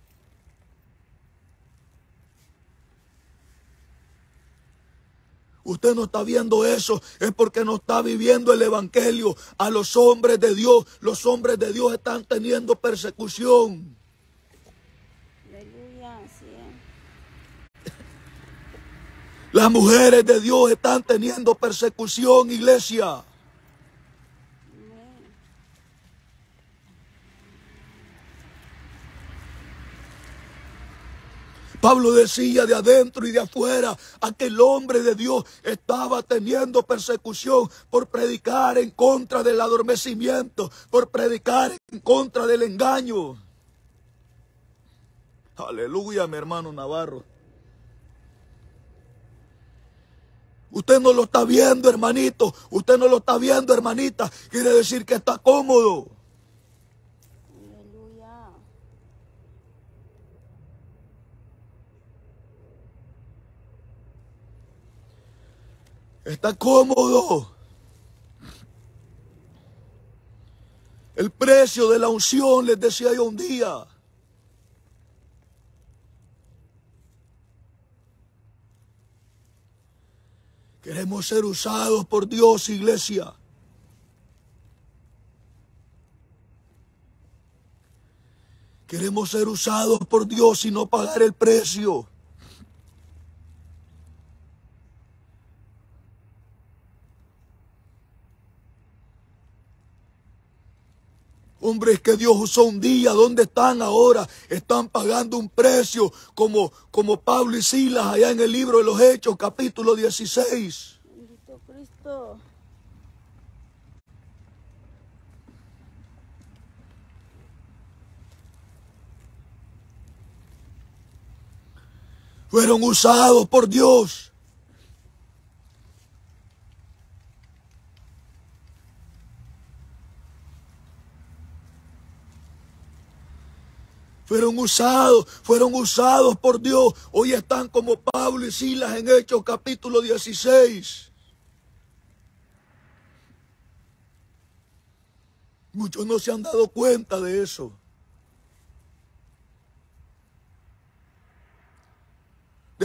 Usted no está viendo eso, es porque no está viviendo el Evangelio. A los hombres de Dios, los hombres de Dios están teniendo persecución. Aleluya, así es. Las mujeres de Dios están teniendo persecución, iglesia. Pablo decía de adentro y de afuera, aquel hombre de Dios estaba teniendo persecución por predicar en contra del adormecimiento, por predicar en contra del engaño. Aleluya, mi hermano Navarro. Usted no lo está viendo, hermanito. Usted no lo está viendo, hermanita. Quiere decir que está cómodo. Está cómodo. El precio de la unción, les decía yo un día. Queremos ser usados por Dios, iglesia. Queremos ser usados por Dios y no pagar el precio. Hombres que Dios usó un día, ¿dónde están ahora? Están pagando un precio como, como Pablo y Silas allá en el libro de los Hechos, capítulo dieciséis. Bendito Cristo. Fueron usados por Dios. Fueron usados, fueron usados por Dios. Hoy están como Pablo y Silas en Hechos capítulo dieciséis. Muchos no se han dado cuenta de eso.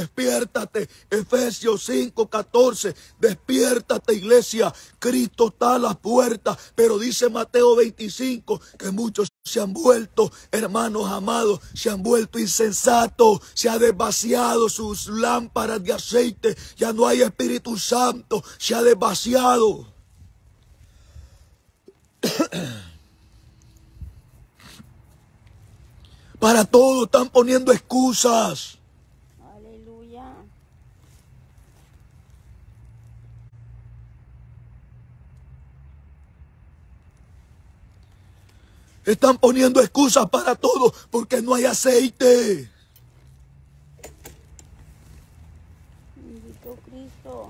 despiértate. Efesios cinco catorce, despiértate, iglesia. Cristo está a las puertas. Pero dice Mateo veinticinco que muchos se han vuelto, hermanos amados, se han vuelto insensatos. Se ha desvaciado sus lámparas de aceite. Ya no hay Espíritu Santo. Se ha desvaciado. Para todo están poniendo excusas. Aleluya. Están poniendo excusas para todo porque no hay aceite. Bendito Cristo.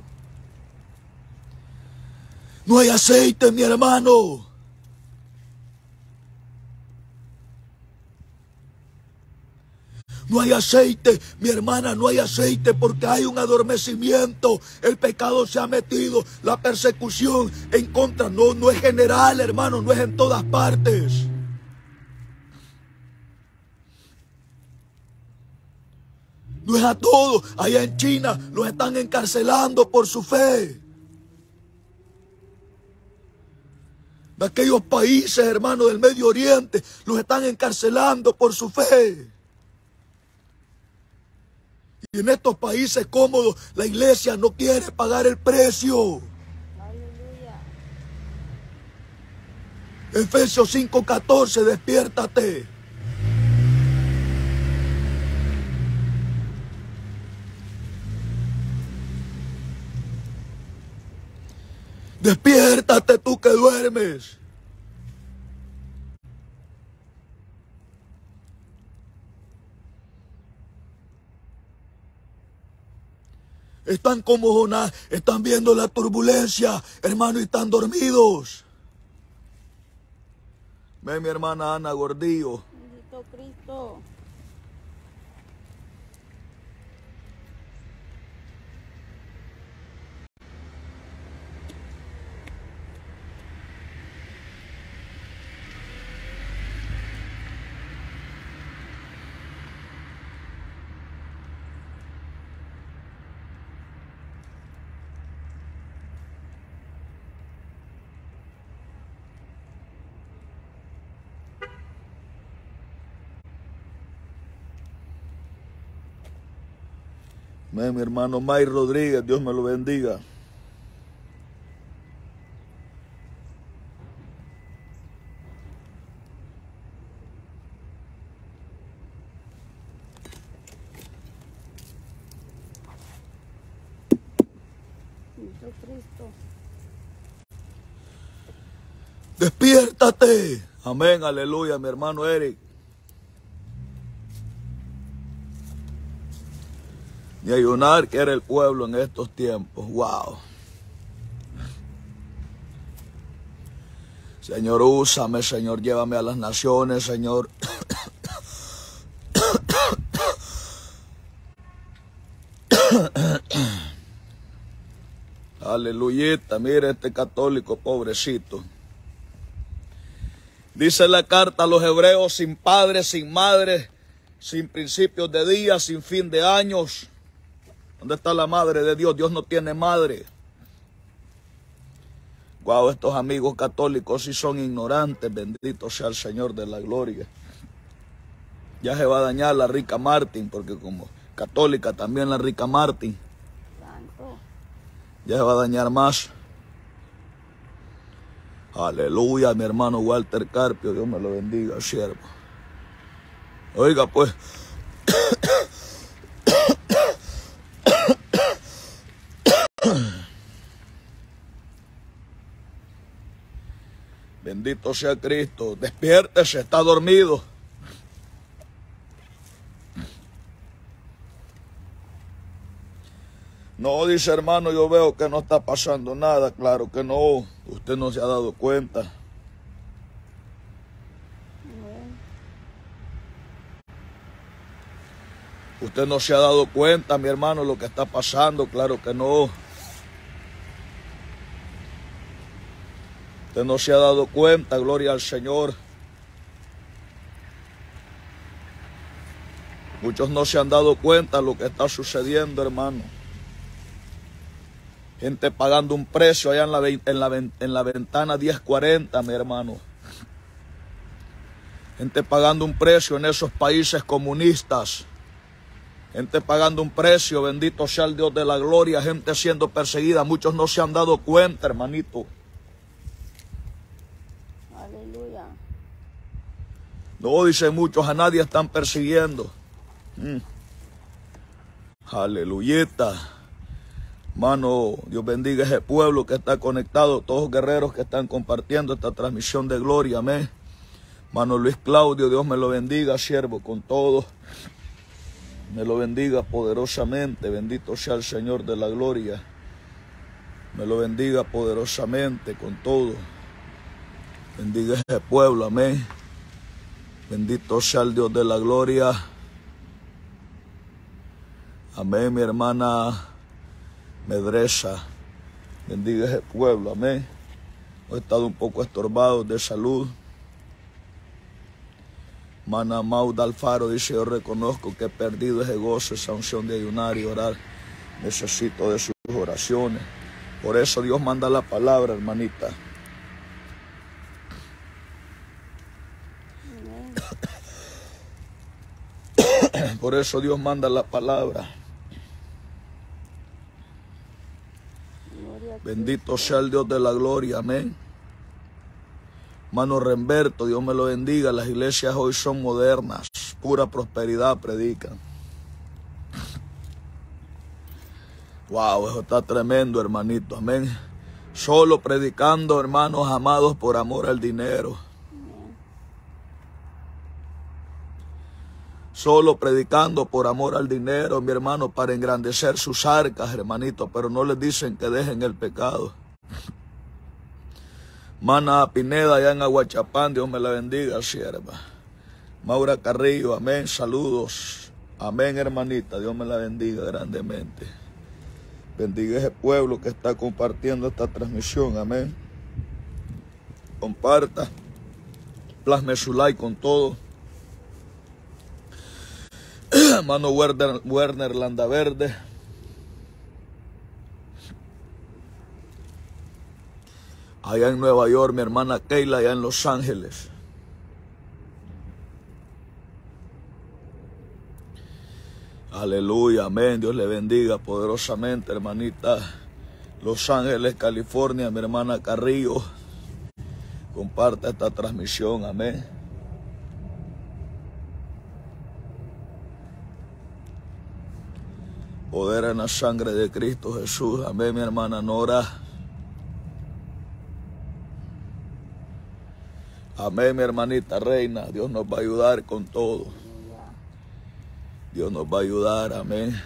No hay aceite, mi hermano. No hay aceite, mi hermana, no hay aceite porque hay un adormecimiento. El pecado se ha metido, la persecución en contra. No, no es general, hermano, no es en todas partes. No es a todos. Allá en China los están encarcelando por su fe. De aquellos países, hermano, del Medio Oriente, los están encarcelando por su fe. Y en estos países cómodos, la iglesia no quiere pagar el precio. Aleluya. Efesios cinco catorce, despiértate. Despiértate tú que duermes. Están como Jonás, están viendo la turbulencia, hermano, y están dormidos. Ve mi hermana Ana Gordillo. Bendito Cristo. Ve mi hermano May Rodríguez, Dios me lo bendiga. Bendito Cristo. Despiértate. Amén, aleluya, mi hermano Eric. Y ayunar quiere el pueblo en estos tiempos. Wow. Señor, úsame, Señor, llévame a las naciones, Señor. Aleluyita, mire este católico pobrecito. Dice la carta a los hebreos: sin padre, sin madre, sin principios de días, sin fin de años. ¿Dónde está la madre de Dios? Dios no tiene madre. Guau, estos amigos católicos sí son ignorantes. Bendito sea el Señor de la gloria. Ya se va a dañar la rica Martín, porque como católica también la rica Martín. Santo. Ya se va a dañar más. Aleluya, mi hermano Walter Carpio, Dios me lo bendiga, siervo. Oiga, pues. Bendito sea Cristo. Despiértese, está dormido. No, dice hermano, yo veo que no está pasando nada. Claro que no. Usted no se ha dado cuenta. Amén. Usted no se ha dado cuenta, mi hermano, lo que está pasando. Claro que no. Usted no se ha dado cuenta, gloria al Señor. Muchos no se han dado cuenta de lo que está sucediendo, hermano. Gente pagando un precio allá en la, en la, en la ventana diez cuarenta, mi hermano. Gente pagando un precio en esos países comunistas. Gente pagando un precio, bendito sea el Dios de la gloria. Gente siendo perseguida. Muchos no se han dado cuenta, hermanito. Aleluya. No, dicen muchos, a nadie están persiguiendo. Mm. Aleluyita. Mano, Dios bendiga ese pueblo que está conectado, todos los guerreros que están compartiendo esta transmisión de gloria, amén. Mano Luis Claudio, Dios me lo bendiga, siervo, con todo. Me lo bendiga poderosamente, bendito sea el Señor de la gloria. Me lo bendiga poderosamente con todo. Bendiga ese pueblo, amén. Bendito sea el Dios de la gloria. Amén, mi hermana Medresa, bendiga ese pueblo, amén. He estado un poco estorbado de salud. Mana Mauda Alfaro dice, yo reconozco que he perdido ese gozo, esa unción de ayunar y orar. Necesito de sus oraciones. Por eso Dios manda la palabra, hermanita. Por eso Dios manda la palabra. Bendito sea el Dios de la gloria, amén. Mano Remberto, Dios me lo bendiga. Las iglesias hoy son modernas, pura prosperidad predican. Wow, eso está tremendo, hermanito, amén. Solo predicando, hermanos amados, por amor al dinero. Solo predicando por amor al dinero, mi hermano, para engrandecer sus arcas, hermanito, pero no les dicen que dejen el pecado. Mana Pineda, allá en Aguachapán, Dios me la bendiga, sierva. Maura Carrillo, amén, saludos. Amén, hermanita, Dios me la bendiga grandemente. Bendiga ese pueblo que está compartiendo esta transmisión, amén. Comparta, plasme su like con todo. Hermano Werner, Werner Landaverde. Allá en Nueva York, mi hermana Keila, allá en Los Ángeles. Aleluya, amén. Dios le bendiga poderosamente, hermanita. Los Ángeles, California, mi hermana Carrillo. Comparta esta transmisión, amén. Poder en la sangre de Cristo Jesús. Amén, mi hermana Nora. Amén, mi hermanita Reina. Dios nos va a ayudar con todo. Dios nos va a ayudar. Amén.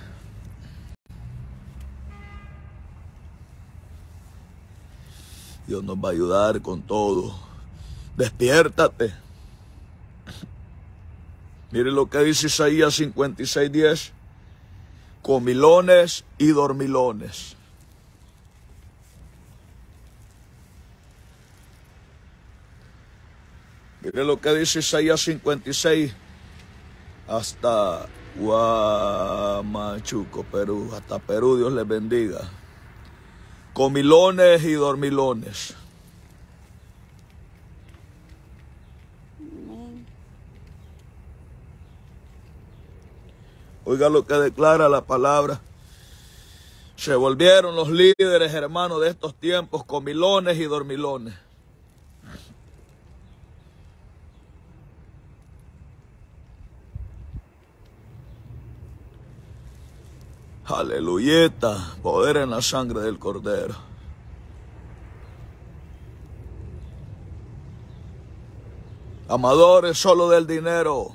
Dios nos va a ayudar con todo. Despiértate. Mire lo que dice Isaías cincuenta y seis, diez. Comilones y dormilones. Mire lo que dice Isaías cincuenta y seis. Hasta Huamachuco, Perú. Hasta Perú, Dios les bendiga. Comilones y dormilones. Oiga lo que declara la palabra. Se volvieron los líderes, hermanos, de estos tiempos, comilones y dormilones. Aleluyeta, poder en la sangre del Cordero. Amadores solo del dinero.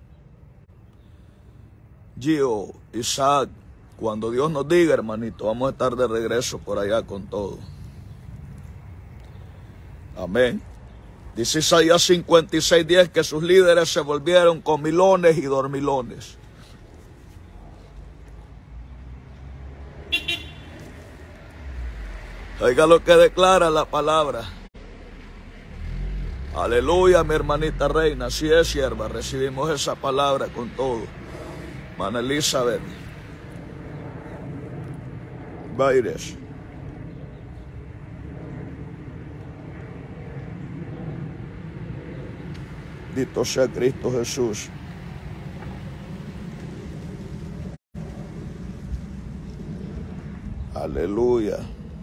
Gio, Isaac, cuando Dios nos diga, hermanito, vamos a estar de regreso por allá con todo. Amén. Dice Isaías cincuenta y seis, diez que sus líderes se volvieron comilones y dormilones. Oiga lo que declara la palabra. Aleluya, mi hermanita Reina. Así es, sierva. Recibimos esa palabra con todo. Hermana Elizabeth. Baires. Bendito sea Cristo Jesús. Aleluya.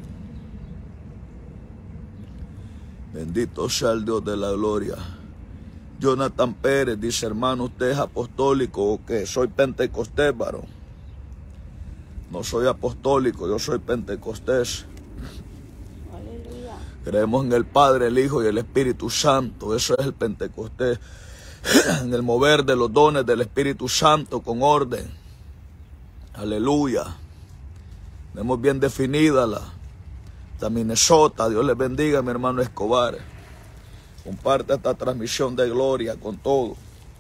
Bendito sea el Dios de la gloria. Jonathan Pérez dice, hermano, ¿usted es apostólico o qué? Soy pentecostés, varón. No soy apostólico, yo soy pentecostés. Aleluya. Creemos en el Padre, el Hijo y el Espíritu Santo. Eso es el Pentecostés. En el mover de los dones del Espíritu Santo con orden. Aleluya. Tenemos bien definida la, la Minnesota. Dios les bendiga, mi hermano Escobar. Comparte esta transmisión de gloria con todo.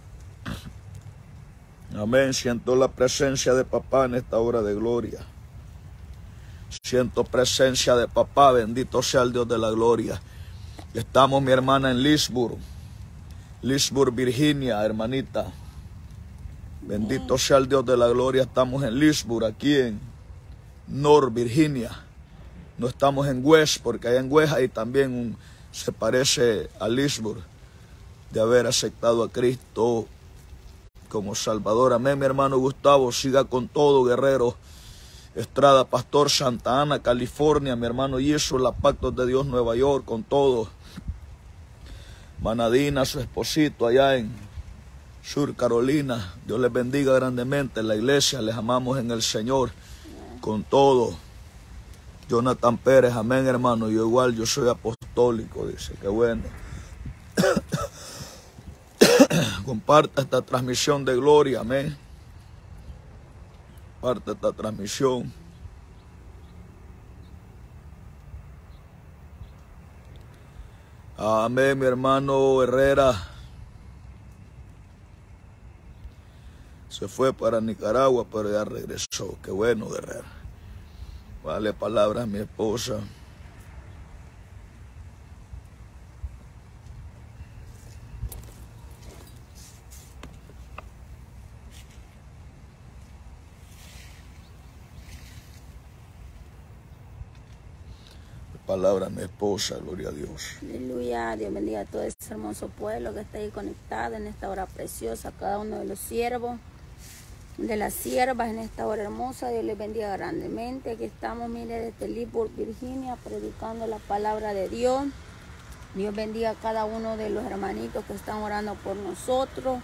Amén. Siento la presencia de papá en esta hora de gloria. Siento presencia de papá. Bendito sea el Dios de la gloria. Estamos, mi hermana, en Leesburg. Leesburg, Virginia, hermanita. Bendito sea el Dios de la gloria. Estamos en Leesburg, aquí en North Virginia. No estamos en West, porque allá en West hay también un, se parece a Leesburg, de haber aceptado a Cristo como Salvador. Amén, mi hermano Gustavo. Siga con todo, guerrero. Estrada, Pastor, Santa Ana, California. Mi hermano Jesús, la Pactos de Dios, Nueva York, con todo. Manadina, su esposito allá en Sur Carolina. Dios les bendiga grandemente. La iglesia, les amamos en el Señor con todo. Jonathan Pérez, amén, hermano. Yo igual, yo soy apostólico, dice. Qué bueno. Comparta esta transmisión de gloria, amén. Comparte esta transmisión. Amén, mi hermano Herrera. Se fue para Nicaragua, pero ya regresó. Qué bueno, Herrera. Vale palabras a mi esposa. Palabra a mi esposa, gloria a Dios. Aleluya. Dios bendiga a todo ese hermoso pueblo que está ahí conectado en esta hora preciosa. Cada uno de los siervos, de las siervas en esta hora hermosa. Dios les bendiga grandemente. Aquí estamos, mire, desde Leesburg, Virginia, predicando la palabra de Dios. Dios bendiga a cada uno de los hermanitos que están orando por nosotros.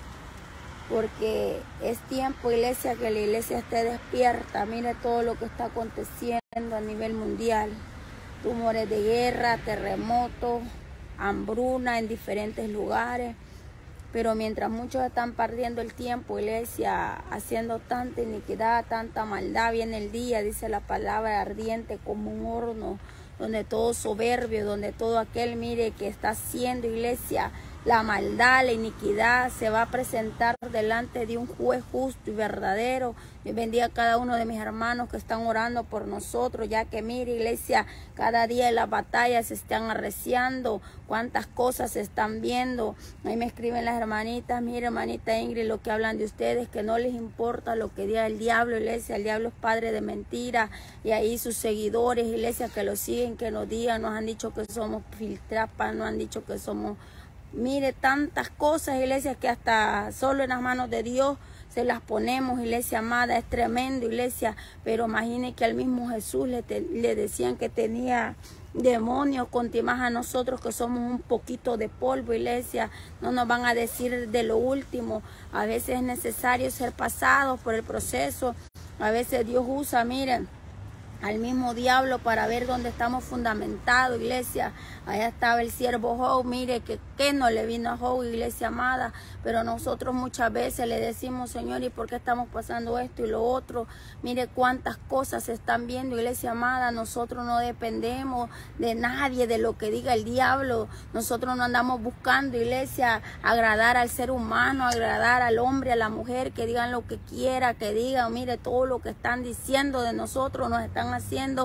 Porque es tiempo, iglesia, que la iglesia esté despierta. Mire todo lo que está aconteciendo a nivel mundial. Rumores de guerra, terremotos, hambruna en diferentes lugares. Pero mientras muchos están perdiendo el tiempo, iglesia, haciendo tanta iniquidad, tanta maldad, viene el día, dice la palabra, ardiente como un horno, donde todo soberbio, donde todo aquel, mire, que está haciendo, iglesia, la maldad, la iniquidad, se va a presentar delante de un juez justo y verdadero. Dios bendiga a cada uno de mis hermanos que están orando por nosotros, ya que mire, iglesia, cada día las batallas se están arreciando, cuántas cosas se están viendo. Ahí me escriben las hermanitas, mire, hermanita Ingrid, lo que hablan de ustedes, que no les importa lo que diga el diablo, iglesia, el diablo es padre de mentira, y ahí sus seguidores, iglesia, que lo siguen, que nos digan, nos han dicho que somos filtrapas, nos han dicho que somos... Mire, tantas cosas, iglesia, que hasta solo en las manos de Dios se las ponemos, iglesia amada. Es tremendo, iglesia, pero imagine que al mismo Jesús le, te, le decían que tenía demonios, contra más a nosotros que somos un poquito de polvo, iglesia. No nos van a decir de lo último. A veces es necesario ser pasados por el proceso. A veces Dios usa, miren, al mismo diablo para ver dónde estamos fundamentados, iglesia. Allá estaba el siervo Job, mire que, que no le vino a Job, iglesia amada, pero nosotros muchas veces le decimos, Señor, ¿y por qué estamos pasando esto y lo otro? Mire cuántas cosas se están viendo, iglesia amada. Nosotros no dependemos de nadie, de lo que diga el diablo. Nosotros no andamos buscando, iglesia, agradar al ser humano, agradar al hombre, a la mujer, que digan lo que quiera, que digan, mire, todo lo que están diciendo de nosotros, nos están haciendo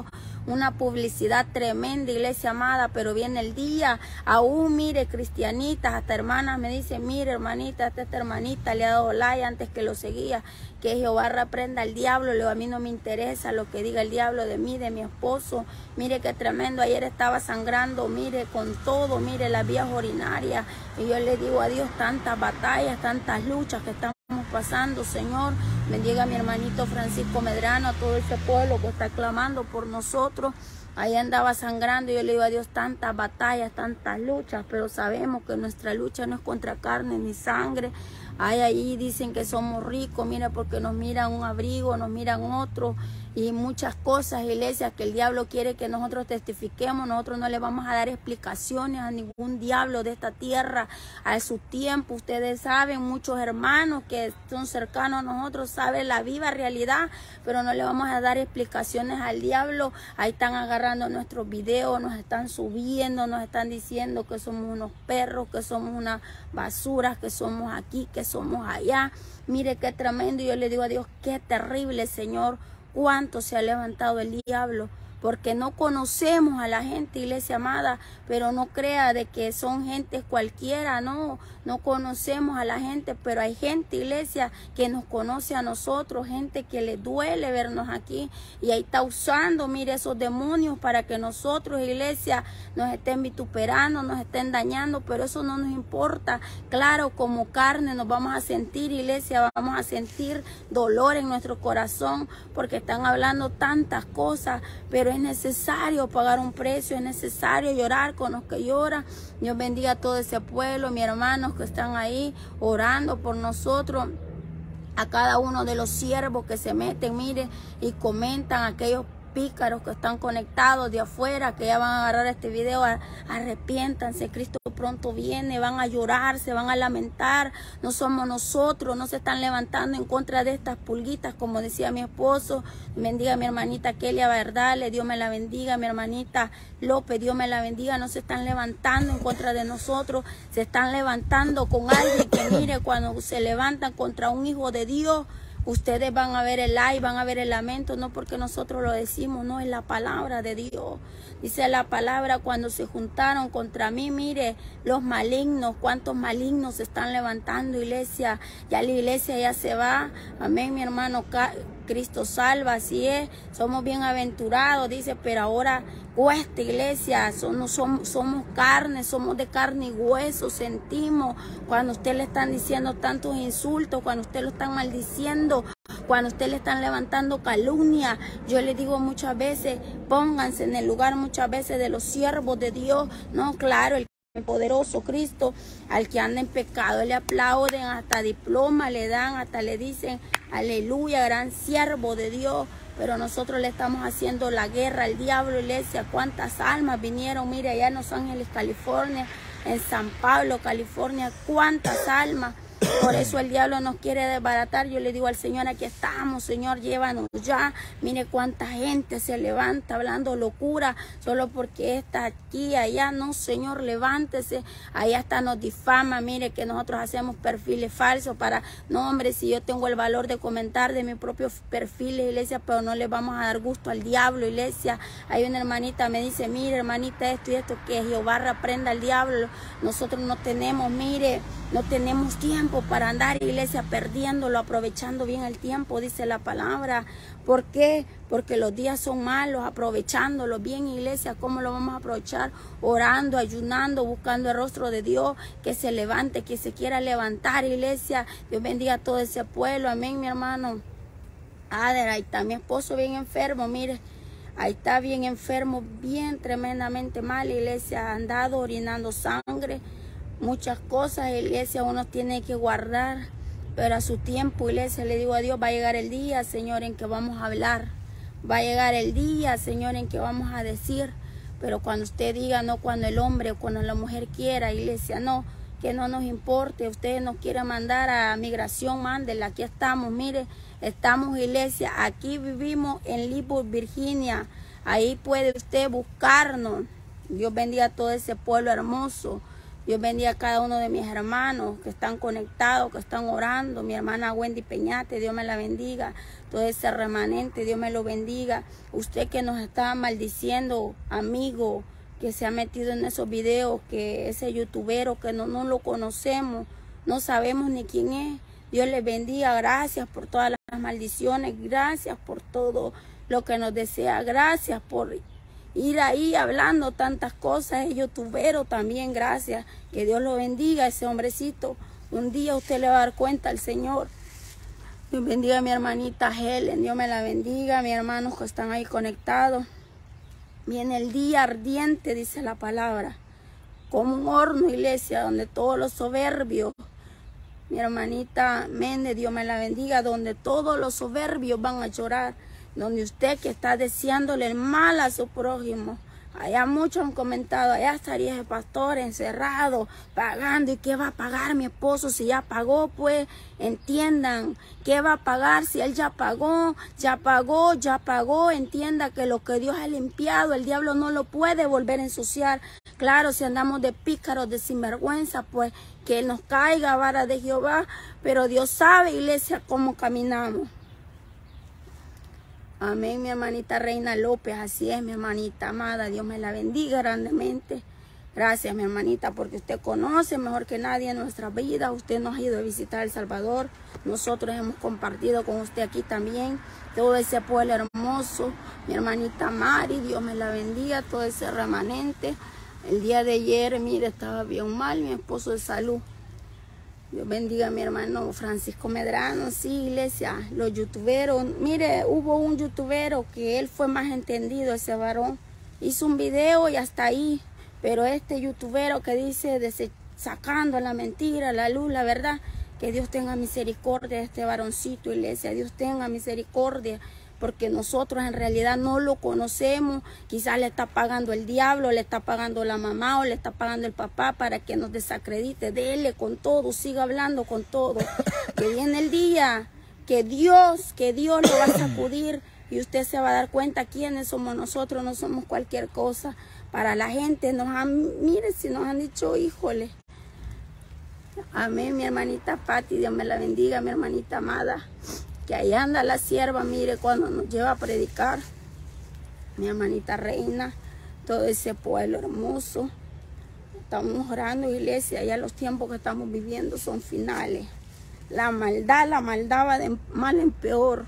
una publicidad tremenda, iglesia amada, pero viene el día, aún mire, cristianitas, hasta hermanas me dicen, mire hermanita, esta, esta hermanita le ha dado like antes que lo seguía, que Jehová reprenda al diablo. Le digo, a mí no me interesa lo que diga el diablo de mí, de mi esposo. Mire qué tremendo, ayer estaba sangrando, mire, con todo, mire, las vías urinarias, y yo le digo a Dios, tantas batallas, tantas luchas que estamos pasando, Señor. Bendiga a mi hermanito Francisco Medrano, a todo ese pueblo que está clamando por nosotros. Ahí andaba sangrando y yo le digo a Dios, tantas batallas, tantas luchas, pero sabemos que nuestra lucha no es contra carne ni sangre. Hay ahí dicen que somos ricos, mira, porque nos miran un abrigo, nos miran otro y muchas cosas, iglesia, que el diablo quiere que nosotros testifiquemos. Nosotros no le vamos a dar explicaciones a ningún diablo de esta tierra a su tiempo. Ustedes saben, muchos hermanos que son cercanos a nosotros saben la viva realidad, pero no le vamos a dar explicaciones al diablo. Ahí están agarrando nuestros videos, nos están subiendo, nos están diciendo que somos unos perros, que somos una basura, que somos aquí, que somos allá. Mire qué tremendo. Yo le digo a Dios, qué terrible, Señor, cuánto se ha levantado el diablo, porque no conocemos a la gente, iglesia amada, pero no crea de que son gente cualquiera, no, no conocemos a la gente, pero hay gente, iglesia, que nos conoce a nosotros, gente que le duele vernos aquí, y ahí está usando, mire, esos demonios para que nosotros, iglesia, nos estén vituperando, nos estén dañando, pero eso no nos importa. Claro, como carne nos vamos a sentir, iglesia, vamos a sentir dolor en nuestro corazón, porque están hablando tantas cosas, pero es necesario pagar un precio, es necesario llorar con los que lloran. Dios bendiga a todo ese pueblo, mis hermanos que están ahí orando por nosotros, a cada uno de los siervos que se meten, mire, y comentan, aquellos pícaros que están conectados de afuera, que ya van a agarrar este video, arrepiéntanse, Cristo pronto viene, van a llorar, se van a lamentar, no somos nosotros, no se están levantando en contra de estas pulguitas, como decía mi esposo. Bendiga a mi hermanita Kelia Verdale, Dios me la bendiga, mi hermanita López, Dios me la bendiga. No se están levantando en contra de nosotros, se están levantando con alguien que, mire, cuando se levantan contra un hijo de Dios, ustedes van a ver el ay, van a ver el lamento, no porque nosotros lo decimos, no, es la palabra de Dios. Dice la palabra, cuando se juntaron contra mí, mire, los malignos, cuántos malignos se están levantando, iglesia. Ya la iglesia ya se va, amén, mi hermano, Cristo salva, así es, somos bienaventurados, dice, pero ahora cuesta, iglesia, somos, somos, somos carne, somos de carne y hueso, sentimos cuando usted le están diciendo tantos insultos, cuando usted lo están maldiciendo, cuando usted le están levantando calumnia. Yo le digo muchas veces, pónganse en el lugar muchas veces de los siervos de Dios, no, claro, el poderoso Cristo, al que anda en pecado le aplauden, hasta diploma le dan, hasta le dicen aleluya, gran siervo de Dios, pero nosotros le estamos haciendo la guerra al diablo, iglesia. Cuántas almas vinieron, mire, allá en Los Ángeles, California, en San Pablo, California, cuántas almas. Por eso el diablo nos quiere desbaratar. Yo le digo al Señor, aquí estamos, Señor, llévanos ya. Mire cuánta gente se levanta hablando locura, solo porque está aquí, allá. No, Señor, levántese. Allá hasta nos difama, mire que nosotros hacemos perfiles falsos para, no, hombre, si yo tengo el valor de comentar de mi propio perfil, iglesia, pero no le vamos a dar gusto al diablo, iglesia. Hay una hermanita me dice, mire, hermanita, esto y esto, que Jehová reprenda al diablo. Nosotros no tenemos, mire, no tenemos tiempo para andar, iglesia, perdiéndolo, aprovechando bien el tiempo, dice la palabra. ¿Por qué? Porque los días son malos, aprovechándolo bien, iglesia. ¿Cómo lo vamos a aprovechar? Orando, ayunando, buscando el rostro de Dios, que se levante, que se quiera levantar, iglesia. Dios bendiga a todo ese pueblo, amén, mi hermano. Ader, ahí está mi esposo bien enfermo, mire. Ahí está bien enfermo, bien tremendamente mal, iglesia. Ha andado orinando sangre. Muchas cosas, iglesia, uno tiene que guardar, pero a su tiempo, iglesia, le digo a Dios, va a llegar el día, Señor, en que vamos a hablar. Va a llegar el día, Señor, en que vamos a decir, pero cuando usted diga, no cuando el hombre o cuando la mujer quiera, iglesia, no, que no nos importe. Usted nos quiere mandar a migración, mándela, aquí estamos, mire, estamos, iglesia, aquí vivimos en Leesburg, Virginia, ahí puede usted buscarnos. Dios bendiga a todo ese pueblo hermoso. Dios bendiga a cada uno de mis hermanos que están conectados, que están orando. Mi hermana Wendy Peñate, Dios me la bendiga. Todo ese remanente, Dios me lo bendiga. Usted que nos está maldiciendo, amigo, que se ha metido en esos videos, que ese youtubero que no, no lo conocemos, no sabemos ni quién es. Dios les bendiga. Gracias por todas las maldiciones. Gracias por todo lo que nos desea. Gracias por ir ahí hablando tantas cosas. El youtubero también, gracias. Que Dios lo bendiga. Ese hombrecito, un día usted le va a dar cuenta al Señor. Dios bendiga a mi hermanita Helen. Dios me la bendiga. Mi hermanos que están ahí conectados. Viene el día ardiente, dice la palabra, como un horno, iglesia, donde todos los soberbios, mi hermanita Méndez, Dios me la bendiga, donde todos los soberbios van a llorar, donde usted que está deseándole el mal a su prójimo, allá muchos han comentado, allá estaría el pastor encerrado, pagando. ¿Y qué va a pagar mi esposo si ya pagó? Pues entiendan, ¿qué va a pagar si él ya pagó? Ya pagó, ya pagó. Entienda que lo que Dios ha limpiado, el diablo no lo puede volver a ensuciar. Claro, si andamos de pícaros, de sinvergüenza, pues que nos caiga vara de Jehová. Pero Dios sabe, iglesia, cómo caminamos. Amén, mi hermanita Reina López, así es, mi hermanita amada, Dios me la bendiga grandemente. Gracias, mi hermanita, porque usted conoce mejor que nadie nuestra vida. Usted nos ha ido a visitar El Salvador, nosotros hemos compartido con usted aquí también, todo ese pueblo hermoso. Mi hermanita Mari, Dios me la bendiga, todo ese remanente. El día de ayer, mire, estaba bien mal, mi esposo de salud. Dios bendiga a mi hermano Francisco Medrano. Sí, iglesia, los youtuberos. Mire, hubo un youtubero que él fue más entendido, ese varón. Hizo un video y hasta ahí. Pero este youtubero que dice, de, sacando la mentira, la luz, la verdad, que Dios tenga misericordia de este varoncito, iglesia. Dios tenga misericordia. Porque nosotros en realidad no lo conocemos, quizás le está pagando el diablo, le está pagando la mamá o le está pagando el papá para que nos desacredite. Dele con todo, siga hablando con todo, que viene el día que Dios, que Dios lo va a sacudir y usted se va a dar cuenta quiénes somos nosotros, no somos cualquier cosa. Para la gente nos han, mire si nos han dicho, híjole. Amén, mi hermanita Patti, Dios me la bendiga, mi hermanita amada. Que ahí anda la sierva, mire, cuando nos lleva a predicar. Mi hermanita Reina, todo ese pueblo hermoso. Estamos orando, iglesia, ya los tiempos que estamos viviendo son finales. La maldad, la maldad va de mal en peor.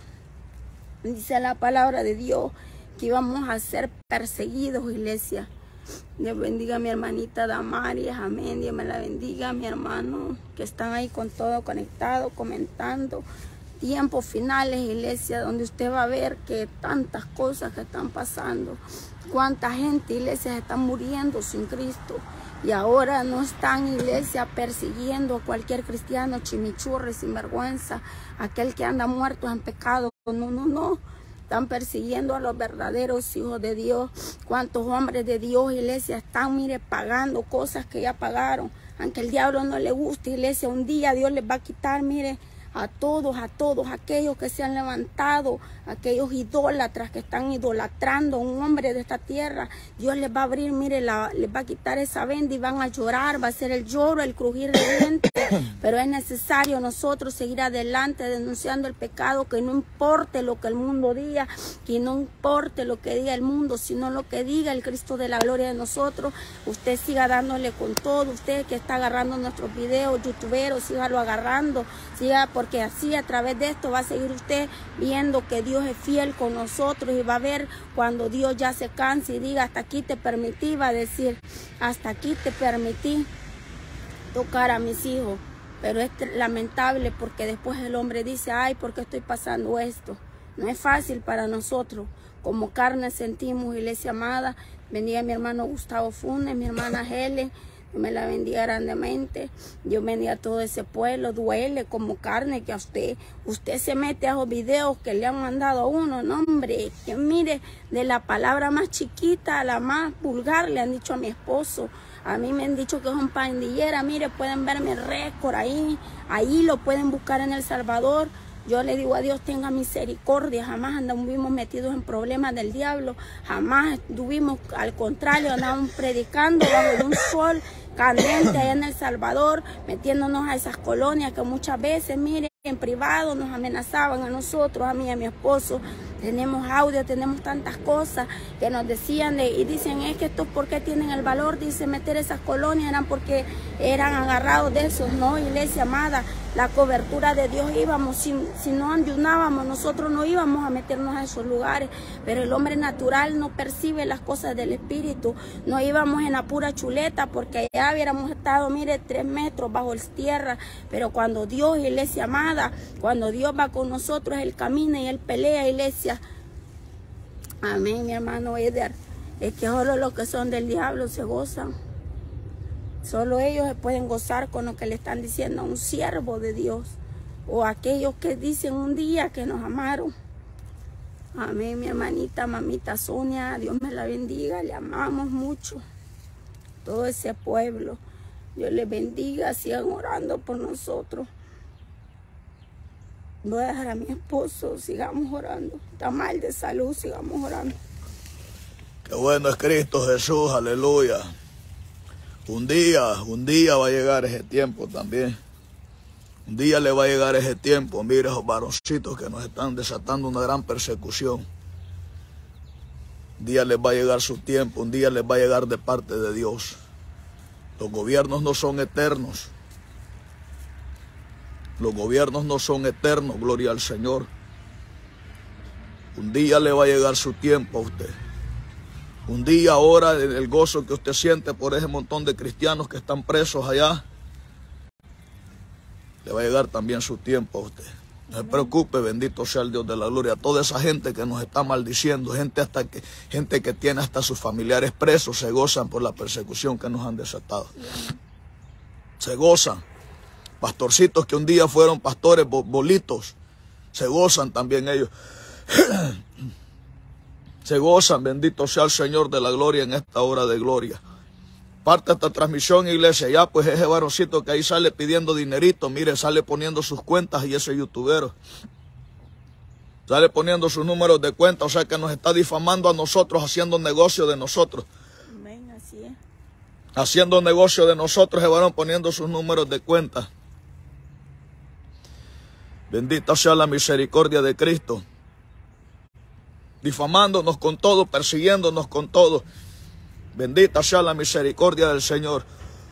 Dice la palabra de Dios que íbamos a ser perseguidos, iglesia. Dios bendiga a mi hermanita Damaris, amén. Dios me la bendiga, mi hermano, que están ahí con todo conectado, comentando. Tiempos finales, iglesia, donde usted va a ver que tantas cosas que están pasando, cuánta gente, iglesia, se está muriendo sin Cristo. Y ahora no están, iglesia, persiguiendo a cualquier cristiano chimichurri, sinvergüenza, aquel que anda muerto en pecado. No, no, no. Están persiguiendo a los verdaderos hijos de Dios. Cuántos hombres de Dios, iglesia, están, mire, pagando cosas que ya pagaron. Aunque el diablo no le guste, iglesia, un día Dios les va a quitar, mire, a todos, a todos aquellos que se han levantado, aquellos idólatras que están idolatrando a un hombre de esta tierra. Dios les va a abrir, mire, la, les va a quitar esa venda y van a llorar, va a ser el lloro, el crujir de dientes. Pero es necesario nosotros seguir adelante denunciando el pecado, que no importe lo que el mundo diga, que no importe lo que diga el mundo, sino lo que diga el Cristo de la gloria de nosotros. Usted siga dándole con todo, usted que está agarrando nuestros videos, youtuberos, sígalo agarrando, siga por porque así a través de esto va a seguir usted viendo que Dios es fiel con nosotros y va a ver cuando Dios ya se canse y diga hasta aquí te permití, va a decir hasta aquí te permití tocar a mis hijos. Pero es lamentable porque después el hombre dice, ay, ¿por qué estoy pasando esto? No es fácil para nosotros, como carne sentimos, iglesia amada. Bendiga a mi hermano Gustavo Funes, mi hermana Helen. Dios me la bendiga grandemente. Dios bendiga a todo ese pueblo. Duele como carne que a usted, usted se mete a los videos que le han mandado a uno. No, hombre, que mire, de la palabra más chiquita a la más vulgar le han dicho a mi esposo. A mí me han dicho que es un pandillera. Mire, pueden ver mi récord ahí. Ahí lo pueden buscar en El Salvador. Yo le digo a Dios, tenga misericordia. Jamás anduvimos metidos en problemas del diablo. Jamás estuvimos, al contrario, andábamos predicando bajo de un sol candente allá en El Salvador, metiéndonos a esas colonias que muchas veces, miren, en privado nos amenazaban a nosotros, a mí y a mi esposo. Tenemos audio, tenemos tantas cosas que nos decían de, y dicen, es que estos por qué tienen el valor, dice, meter esas colonias, eran porque eran agarrados de esos, no, iglesia amada, la cobertura de Dios íbamos, si, si no ayunábamos, nosotros no íbamos a meternos a esos lugares, pero el hombre natural no percibe las cosas del espíritu, no íbamos en la pura chuleta, porque allá hubiéramos estado, mire, tres metros bajo el tierra, pero cuando Dios, iglesia amada, cuando Dios va con nosotros, Él camina y Él pelea, iglesia. Amén, mi hermano Eder. Es que solo los que son del diablo se gozan. Solo ellos se pueden gozar con lo que le están diciendo a un siervo de Dios. O aquellos que dicen un día que nos amaron. Amén, mi hermanita, mamita Sonia. Dios me la bendiga. Le amamos mucho. Todo ese pueblo. Dios les bendiga. Sigan orando por nosotros. Voy a dejar a mi esposo, sigamos orando. Está mal de salud, sigamos orando. Qué bueno es Cristo Jesús, aleluya. Un día, un día va a llegar ese tiempo también. Un día le va a llegar ese tiempo. Mire esos varoncitos que nos están desatando una gran persecución. Un día les va a llegar su tiempo, un día les va a llegar de parte de Dios. Los gobiernos no son eternos. Los gobiernos no son eternos, gloria al Señor. Un día le va a llegar su tiempo a usted. Un día, ahora, el gozo que usted siente por ese montón de cristianos que están presos allá, le va a llegar también su tiempo a usted. No se preocupe, bendito sea el Dios de la gloria. Toda esa gente que nos está maldiciendo, gente, hasta que, gente que tiene hasta sus familiares presos, se gozan por la persecución que nos han desatado. Se gozan. Pastorcitos que un día fueron pastores bolitos, se gozan también ellos. Se gozan, bendito sea el Señor de la gloria en esta hora de gloria. Parte esta transmisión, iglesia, ya pues ese varoncito que ahí sale pidiendo dinerito, mire, sale poniendo sus cuentas y ese youtubero sale poniendo sus números de cuenta, o sea que nos está difamando a nosotros, haciendo negocio de nosotros. Amén, así es. Haciendo negocio de nosotros, se van poniendo sus números de cuenta. Bendita sea la misericordia de Cristo. Difamándonos con todo, persiguiéndonos con todo. Bendita sea la misericordia del Señor.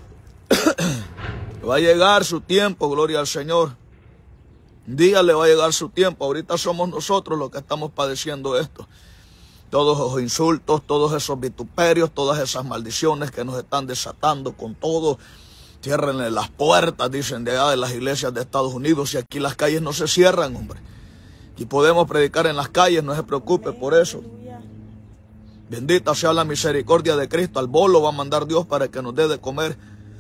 Va a llegar su tiempo, gloria al Señor. Un día le va a llegar su tiempo. Ahorita somos nosotros los que estamos padeciendo esto. Todos esos insultos, todos esos vituperios, todas esas maldiciones que nos están desatando con todo. Ciérrenle las puertas, dicen de allá de las iglesias de Estados Unidos, y aquí las calles no se cierran, hombre. Y podemos predicar en las calles, no se preocupe por eso. Bendita sea la misericordia de Cristo. Al bolo va a mandar Dios para que nos dé de comer.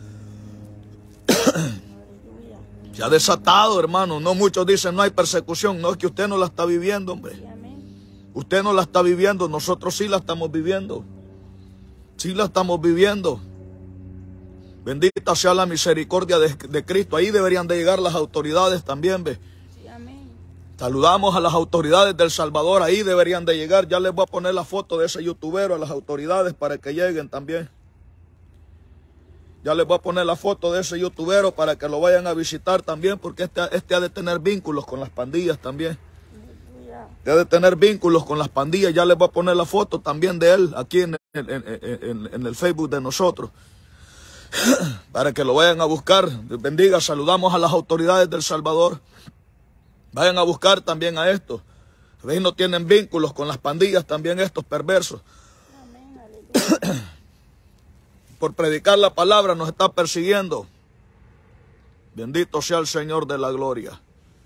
Se ha desatado, hermano. No muchos dicen no hay persecución. No, es que usted no la está viviendo, hombre. Usted no la está viviendo. Nosotros sí la estamos viviendo. Sí la estamos viviendo. Bendita sea la misericordia de, de Cristo. Ahí deberían de llegar las autoridades también, ¿ve? Sí, amén. Saludamos a las autoridades del Salvador. Ahí deberían de llegar. Ya les voy a poner la foto de ese youtubero a las autoridades para que lleguen también. Ya les voy a poner la foto de ese youtubero para que lo vayan a visitar también, porque este, este ha de tener vínculos con las pandillas también. Este ha de tener vínculos con las pandillas. Ya les voy a poner la foto también de él aquí en, en, en, en, en el Facebook de nosotros. Para que lo vayan a buscar. Dios bendiga. Saludamos a las autoridades del Salvador. Vayan a buscar también a estos. ¿Veis? No tienen vínculos con las pandillas también estos perversos. Amén, por predicar la palabra nos está persiguiendo. Bendito sea el Señor de la gloria.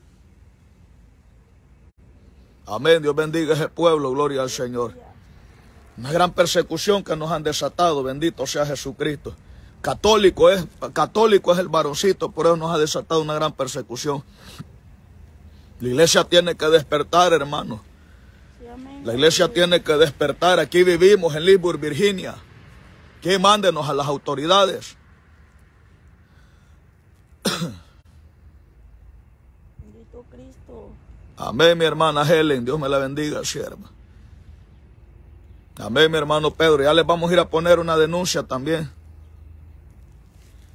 Amén. Dios bendiga a ese pueblo. Gloria al Señor. Una gran persecución que nos han desatado. Bendito sea Jesucristo. Católico es, católico es el varoncito, por eso nos ha desatado una gran persecución. La iglesia tiene que despertar, hermano. La iglesia tiene que despertar. Aquí vivimos en Leesburg, Virginia. Que mándenos a las autoridades. Bendito Cristo. Amén, mi hermana Helen. Dios me la bendiga, sierva. Amén, mi hermano Pedro. Ya les vamos a ir a poner una denuncia también.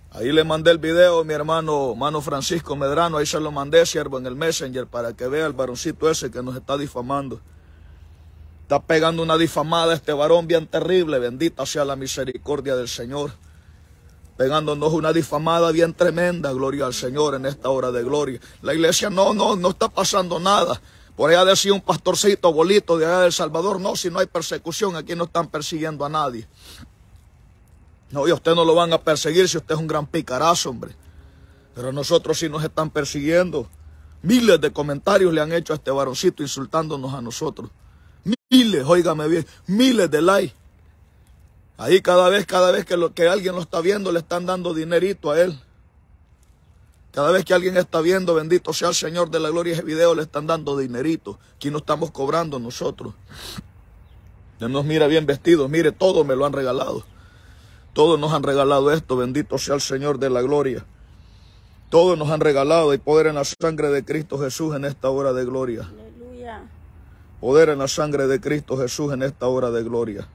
Ahí le mandé el video a mi hermano, hermano Francisco Medrano, ahí se lo mandé, siervo, en el Messenger, para que vea el varoncito ese que nos está difamando. Está pegando una difamada a este varón bien terrible, bendita sea la misericordia del Señor. Pegándonos una difamada bien tremenda, gloria al Señor en esta hora de gloria. La iglesia, no, no, no está pasando nada. Por allá decía un pastorcito bolito de allá de El Salvador, no, si no hay persecución, aquí no están persiguiendo a nadie. No, y a usted no lo van a perseguir si usted es un gran picarazo, hombre. Pero a nosotros sí nos están persiguiendo. Miles de comentarios le han hecho a este varoncito insultándonos a nosotros. Miles, óigame bien, miles de likes. Ahí cada vez, cada vez que, lo, que alguien lo está viendo, le están dando dinerito a él. Cada vez que alguien está viendo, bendito sea el Señor de la gloria, ese video le están dando dinerito. Aquí no estamos cobrando nosotros. Él nos mira bien vestidos, mire, todo me lo han regalado. Todos nos han regalado esto, bendito sea el Señor de la gloria. Todos nos han regalado, hay poder en la sangre de Cristo Jesús en esta hora de gloria. Aleluya. Poder en la sangre de Cristo Jesús en esta hora de gloria.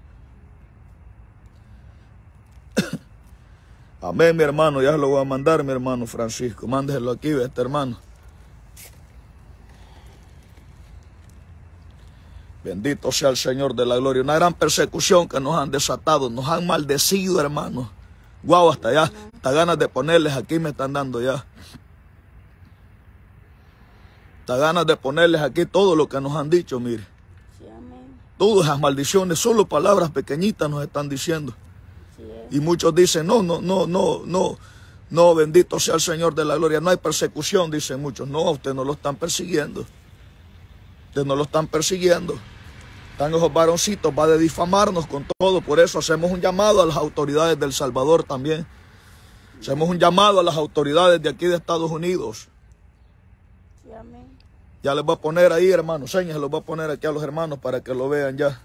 Amén, mi hermano, ya se lo voy a mandar, mi hermano Francisco. Mándeselo aquí, este hermano. Bendito sea el Señor de la gloria. Una gran persecución que nos han desatado, nos han maldecido, hermano. Guau, hasta allá, hasta ganas de ponerles aquí me están dando ya. Hasta ganas de ponerles aquí todo lo que nos han dicho, mire. Sí, amén. Todas esas maldiciones, solo palabras pequeñitas nos están diciendo. Sí, y muchos dicen, no, no, no, no, no, no, bendito sea el Señor de la gloria. No hay persecución, dicen muchos. No, a usted no lo están persiguiendo. Ustedes no lo están persiguiendo. Están esos varoncitos, va de difamarnos con todo. Por eso hacemos un llamado a las autoridades del Salvador también. Hacemos un llamado a las autoridades de aquí de Estados Unidos. Sí, amén. Ya les voy a poner ahí, hermanos, señas, los voy a poner aquí a los hermanos para que lo vean ya.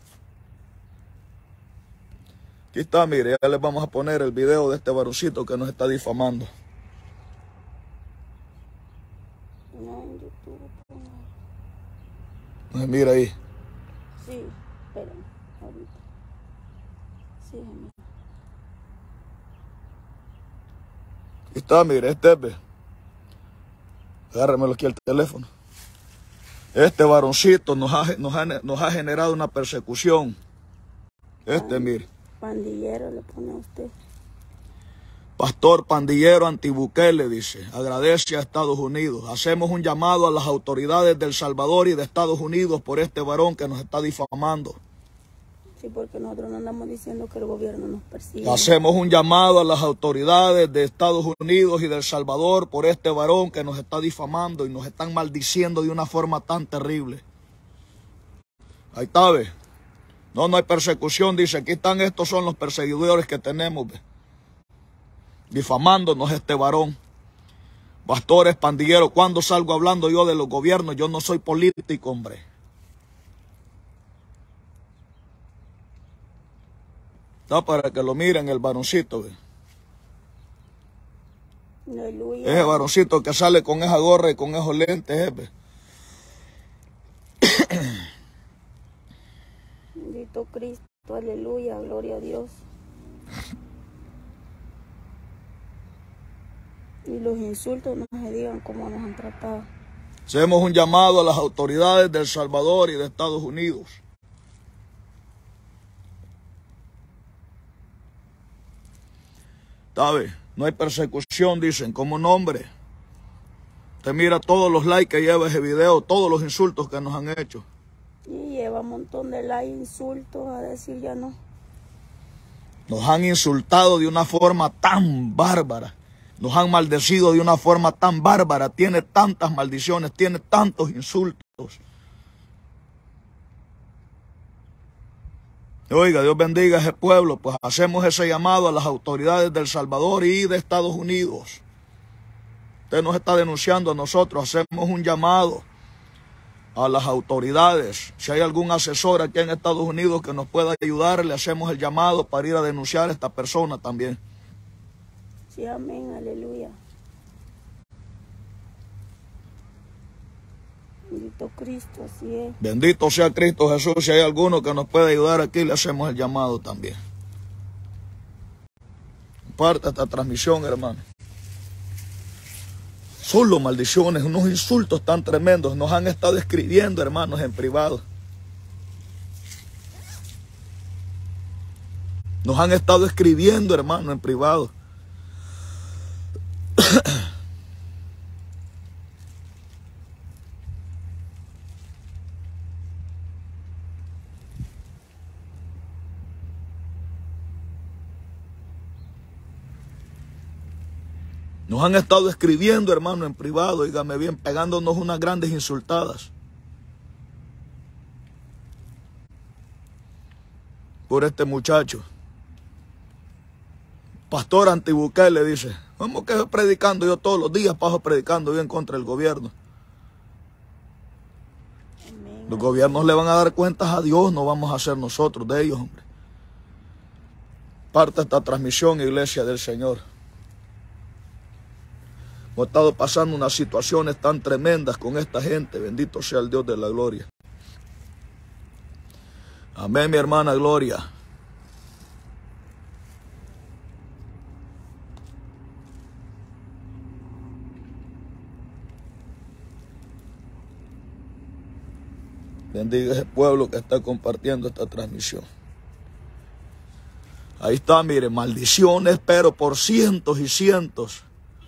Aquí está, mire, ya les vamos a poner el video de este varoncito que nos está difamando. No, en YouTube. Pues mira ahí. Sí, esperen, ahorita. Sí, amén. Aquí está, mire, este es, ve. Agárremelo aquí el teléfono. Este varoncito nos ha, nos ha, nos ha generado una persecución. Este, Pand mire. Pandillero le pone a usted. Pastor pandillero antibukele, dice, agradece a Estados Unidos. Hacemos un llamado a las autoridades del Salvador y de Estados Unidos por este varón que nos está difamando. Sí, porque nosotros no andamos diciendo que el gobierno nos persigue. Hacemos un llamado a las autoridades de Estados Unidos y del Salvador por este varón que nos está difamando y nos están maldiciendo de una forma tan terrible. Ahí está, ve. No, no hay persecución, dice, aquí están, estos son los perseguidores que tenemos, ve. Difamándonos este varón. Pastores, pandilleros, cuando salgo hablando yo de los gobiernos, yo no soy político, hombre. Está para que lo miren el varoncito. ¿Ve? Aleluya. Ese varoncito que sale con esa gorra y con esos lentes. ¿Ve? Bendito Cristo, aleluya, gloria a Dios. Y los insultos no se digan cómo nos han tratado. Hacemos un llamado a las autoridades de El Salvador y de Estados Unidos. ¿Sabe? No hay persecución, dicen, como nombre. Usted mira todos los likes que lleva ese video, todos los insultos que nos han hecho. Y lleva un montón de likes, insultos, a decir ya no. Nos han insultado de una forma tan bárbara. Nos han maldecido de una forma tan bárbara. Tiene tantas maldiciones, tiene tantos insultos. Oiga, Dios bendiga a ese pueblo. Pues hacemos ese llamado a las autoridades de El Salvador y de Estados Unidos. Usted nos está denunciando a nosotros. Hacemos un llamado a las autoridades. Si hay algún asesor aquí en Estados Unidos que nos pueda ayudar, le hacemos el llamado para ir a denunciar a esta persona también. Sí, amén, aleluya. Bendito Cristo, así es. Bendito sea Cristo Jesús. Si hay alguno que nos pueda ayudar aquí, le hacemos el llamado también. Comparta esta transmisión, hermano. Solo maldiciones, unos insultos tan tremendos. Nos han estado escribiendo, hermanos, en privado. Nos han estado escribiendo, hermano, en privado. Nos han estado escribiendo, hermano, en privado, dígame bien, pegándonos unas grandes insultadas. Por este muchacho. Pastor Antibukele dice, vamos que predicando yo todos los días, paso predicando bien contra el gobierno. Amén. Los gobiernos le van a dar cuentas a Dios, no vamos a hacer nosotros de ellos, hombre. Parte esta transmisión, iglesia del Señor. Hemos estado pasando unas situaciones tan tremendas con esta gente. Bendito sea el Dios de la gloria. Amén, mi hermana Gloria. Bendiga ese pueblo que está compartiendo esta transmisión. Ahí está, mire, maldiciones, pero por cientos y cientos.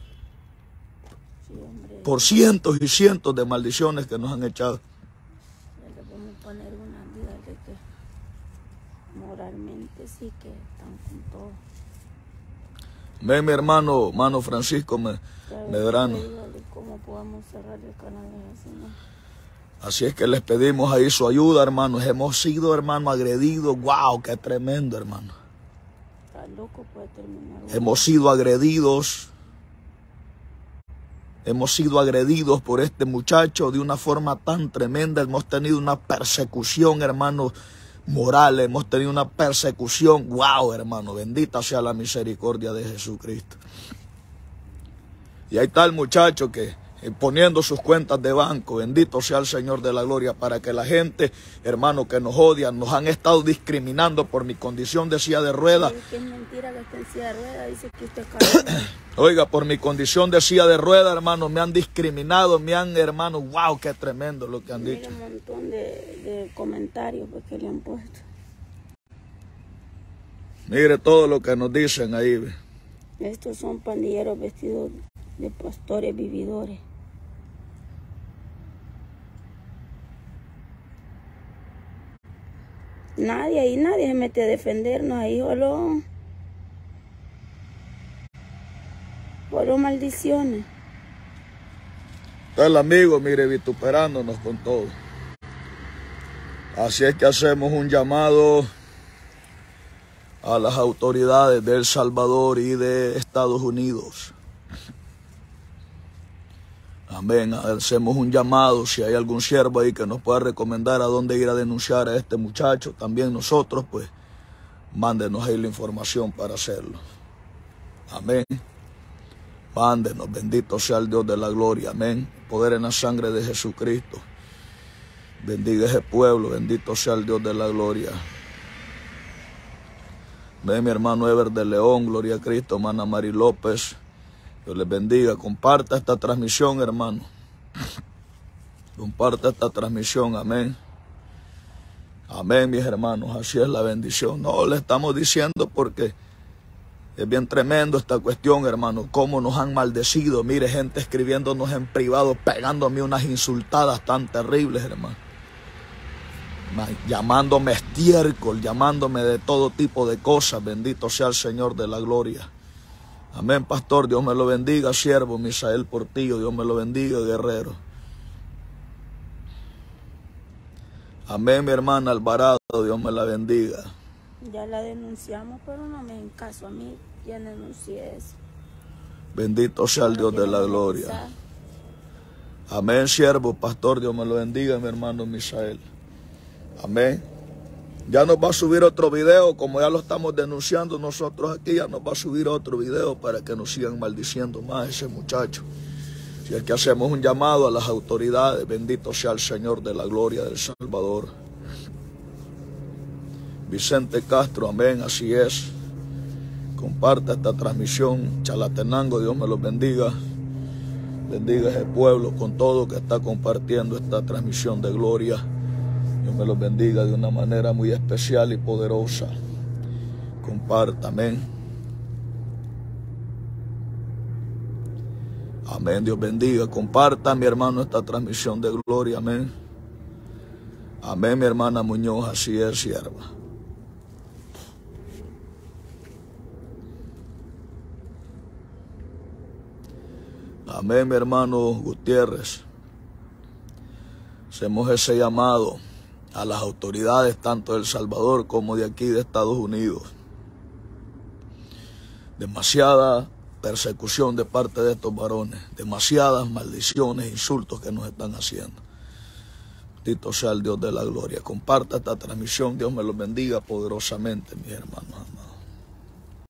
Por cientos y cientos de maldiciones que nos han echado. Le podemos poner una vida de que moralmente sí que están con todo. Ven, mi hermano, hermano Francisco Medrano. ¿Cómo podemos cerrar el canal así, no? Así es que les pedimos ahí su ayuda, hermanos. Hemos sido, hermano, agredidos. ¡Wow! ¡Qué tremendo, hermano! Está loco, puede terminar. Hemos sido agredidos. Hemos sido agredidos por este muchacho de una forma tan tremenda. Hemos tenido una persecución, hermano, moral. Hemos tenido una persecución. ¡Wow, hermano! Bendita sea la misericordia de Jesucristo. Y ahí está el muchacho que eh, poniendo sus cuentas de banco. Bendito sea el Señor de la gloria, para que la gente, hermano, que nos odian, nos han estado discriminando por mi condición de silla de ruedas. Es que es mentira que esté en silla de ruedas. Dice que usted es Oiga, por mi condición de silla de ruedas, hermano, me han discriminado, me han, hermano, wow, qué tremendo lo que han Mira dicho. Un montón de, de comentarios pues, que le han puesto. Mire todo lo que nos dicen ahí. Estos son pandilleros vestidos de pastores vividores. Nadie ahí, nadie se mete a defendernos ahí, solo, solo maldiciones. Está el amigo, mire, vituperándonos con todo. Así es que hacemos un llamado a las autoridades de El Salvador y de Estados Unidos. Amén. Hacemos un llamado, si hay algún siervo ahí que nos pueda recomendar a dónde ir a denunciar a este muchacho, también nosotros, pues, mándenos ahí la información para hacerlo. Amén. Mándenos, bendito sea el Dios de la gloria. Amén. Poder en la sangre de Jesucristo. Bendiga ese pueblo, bendito sea el Dios de la gloria. Amén, mi hermano Ever de León, gloria a Cristo, hermana Mari López. Dios les bendiga. Comparta esta transmisión, hermano. Comparta esta transmisión, amén. Amén, mis hermanos, así es la bendición. No, le estamos diciendo porque es bien tremendo esta cuestión, hermano. Cómo nos han maldecido. Mire, gente escribiéndonos en privado, pegándome unas insultadas tan terribles, hermano. Llamándome estiércol, llamándome de todo tipo de cosas. Bendito sea el Señor de la gloria. Amén, pastor, Dios me lo bendiga, siervo Misael Portillo, Dios me lo bendiga, guerrero. Amén, mi hermana Alvarado, Dios me la bendiga. Ya la denunciamos, pero no me en caso a mí, ¿quién denuncié eso? Bendito sea el Dios de la gloria. Amén, siervo, pastor, Dios me lo bendiga, mi hermano Misael. Amén. Ya nos va a subir otro video, como ya lo estamos denunciando nosotros aquí, ya nos va a subir otro video para que nos sigan maldiciendo más ese muchacho. Si es que hacemos un llamado a las autoridades, bendito sea el Señor de la gloria del Salvador. Vicente Castro, amén, así es. Comparta esta transmisión. Chalatenango, Dios me los bendiga. Bendiga ese pueblo con todo que está compartiendo esta transmisión de gloria. Dios me los bendiga de una manera muy especial y poderosa. Comparta, amén. Amén, Dios bendiga. Comparta, mi hermano, esta transmisión de gloria, amén. Amén, mi hermana Muñoz, así es, sierva. Amén, mi hermano Gutiérrez. Hacemos ese llamado a las autoridades, tanto de El Salvador como de aquí de Estados Unidos. Demasiada persecución de parte de estos varones, demasiadas maldiciones, insultos que nos están haciendo. Bendito sea el Dios de la gloria. Comparta esta transmisión. Dios me los bendiga poderosamente, mis hermanos.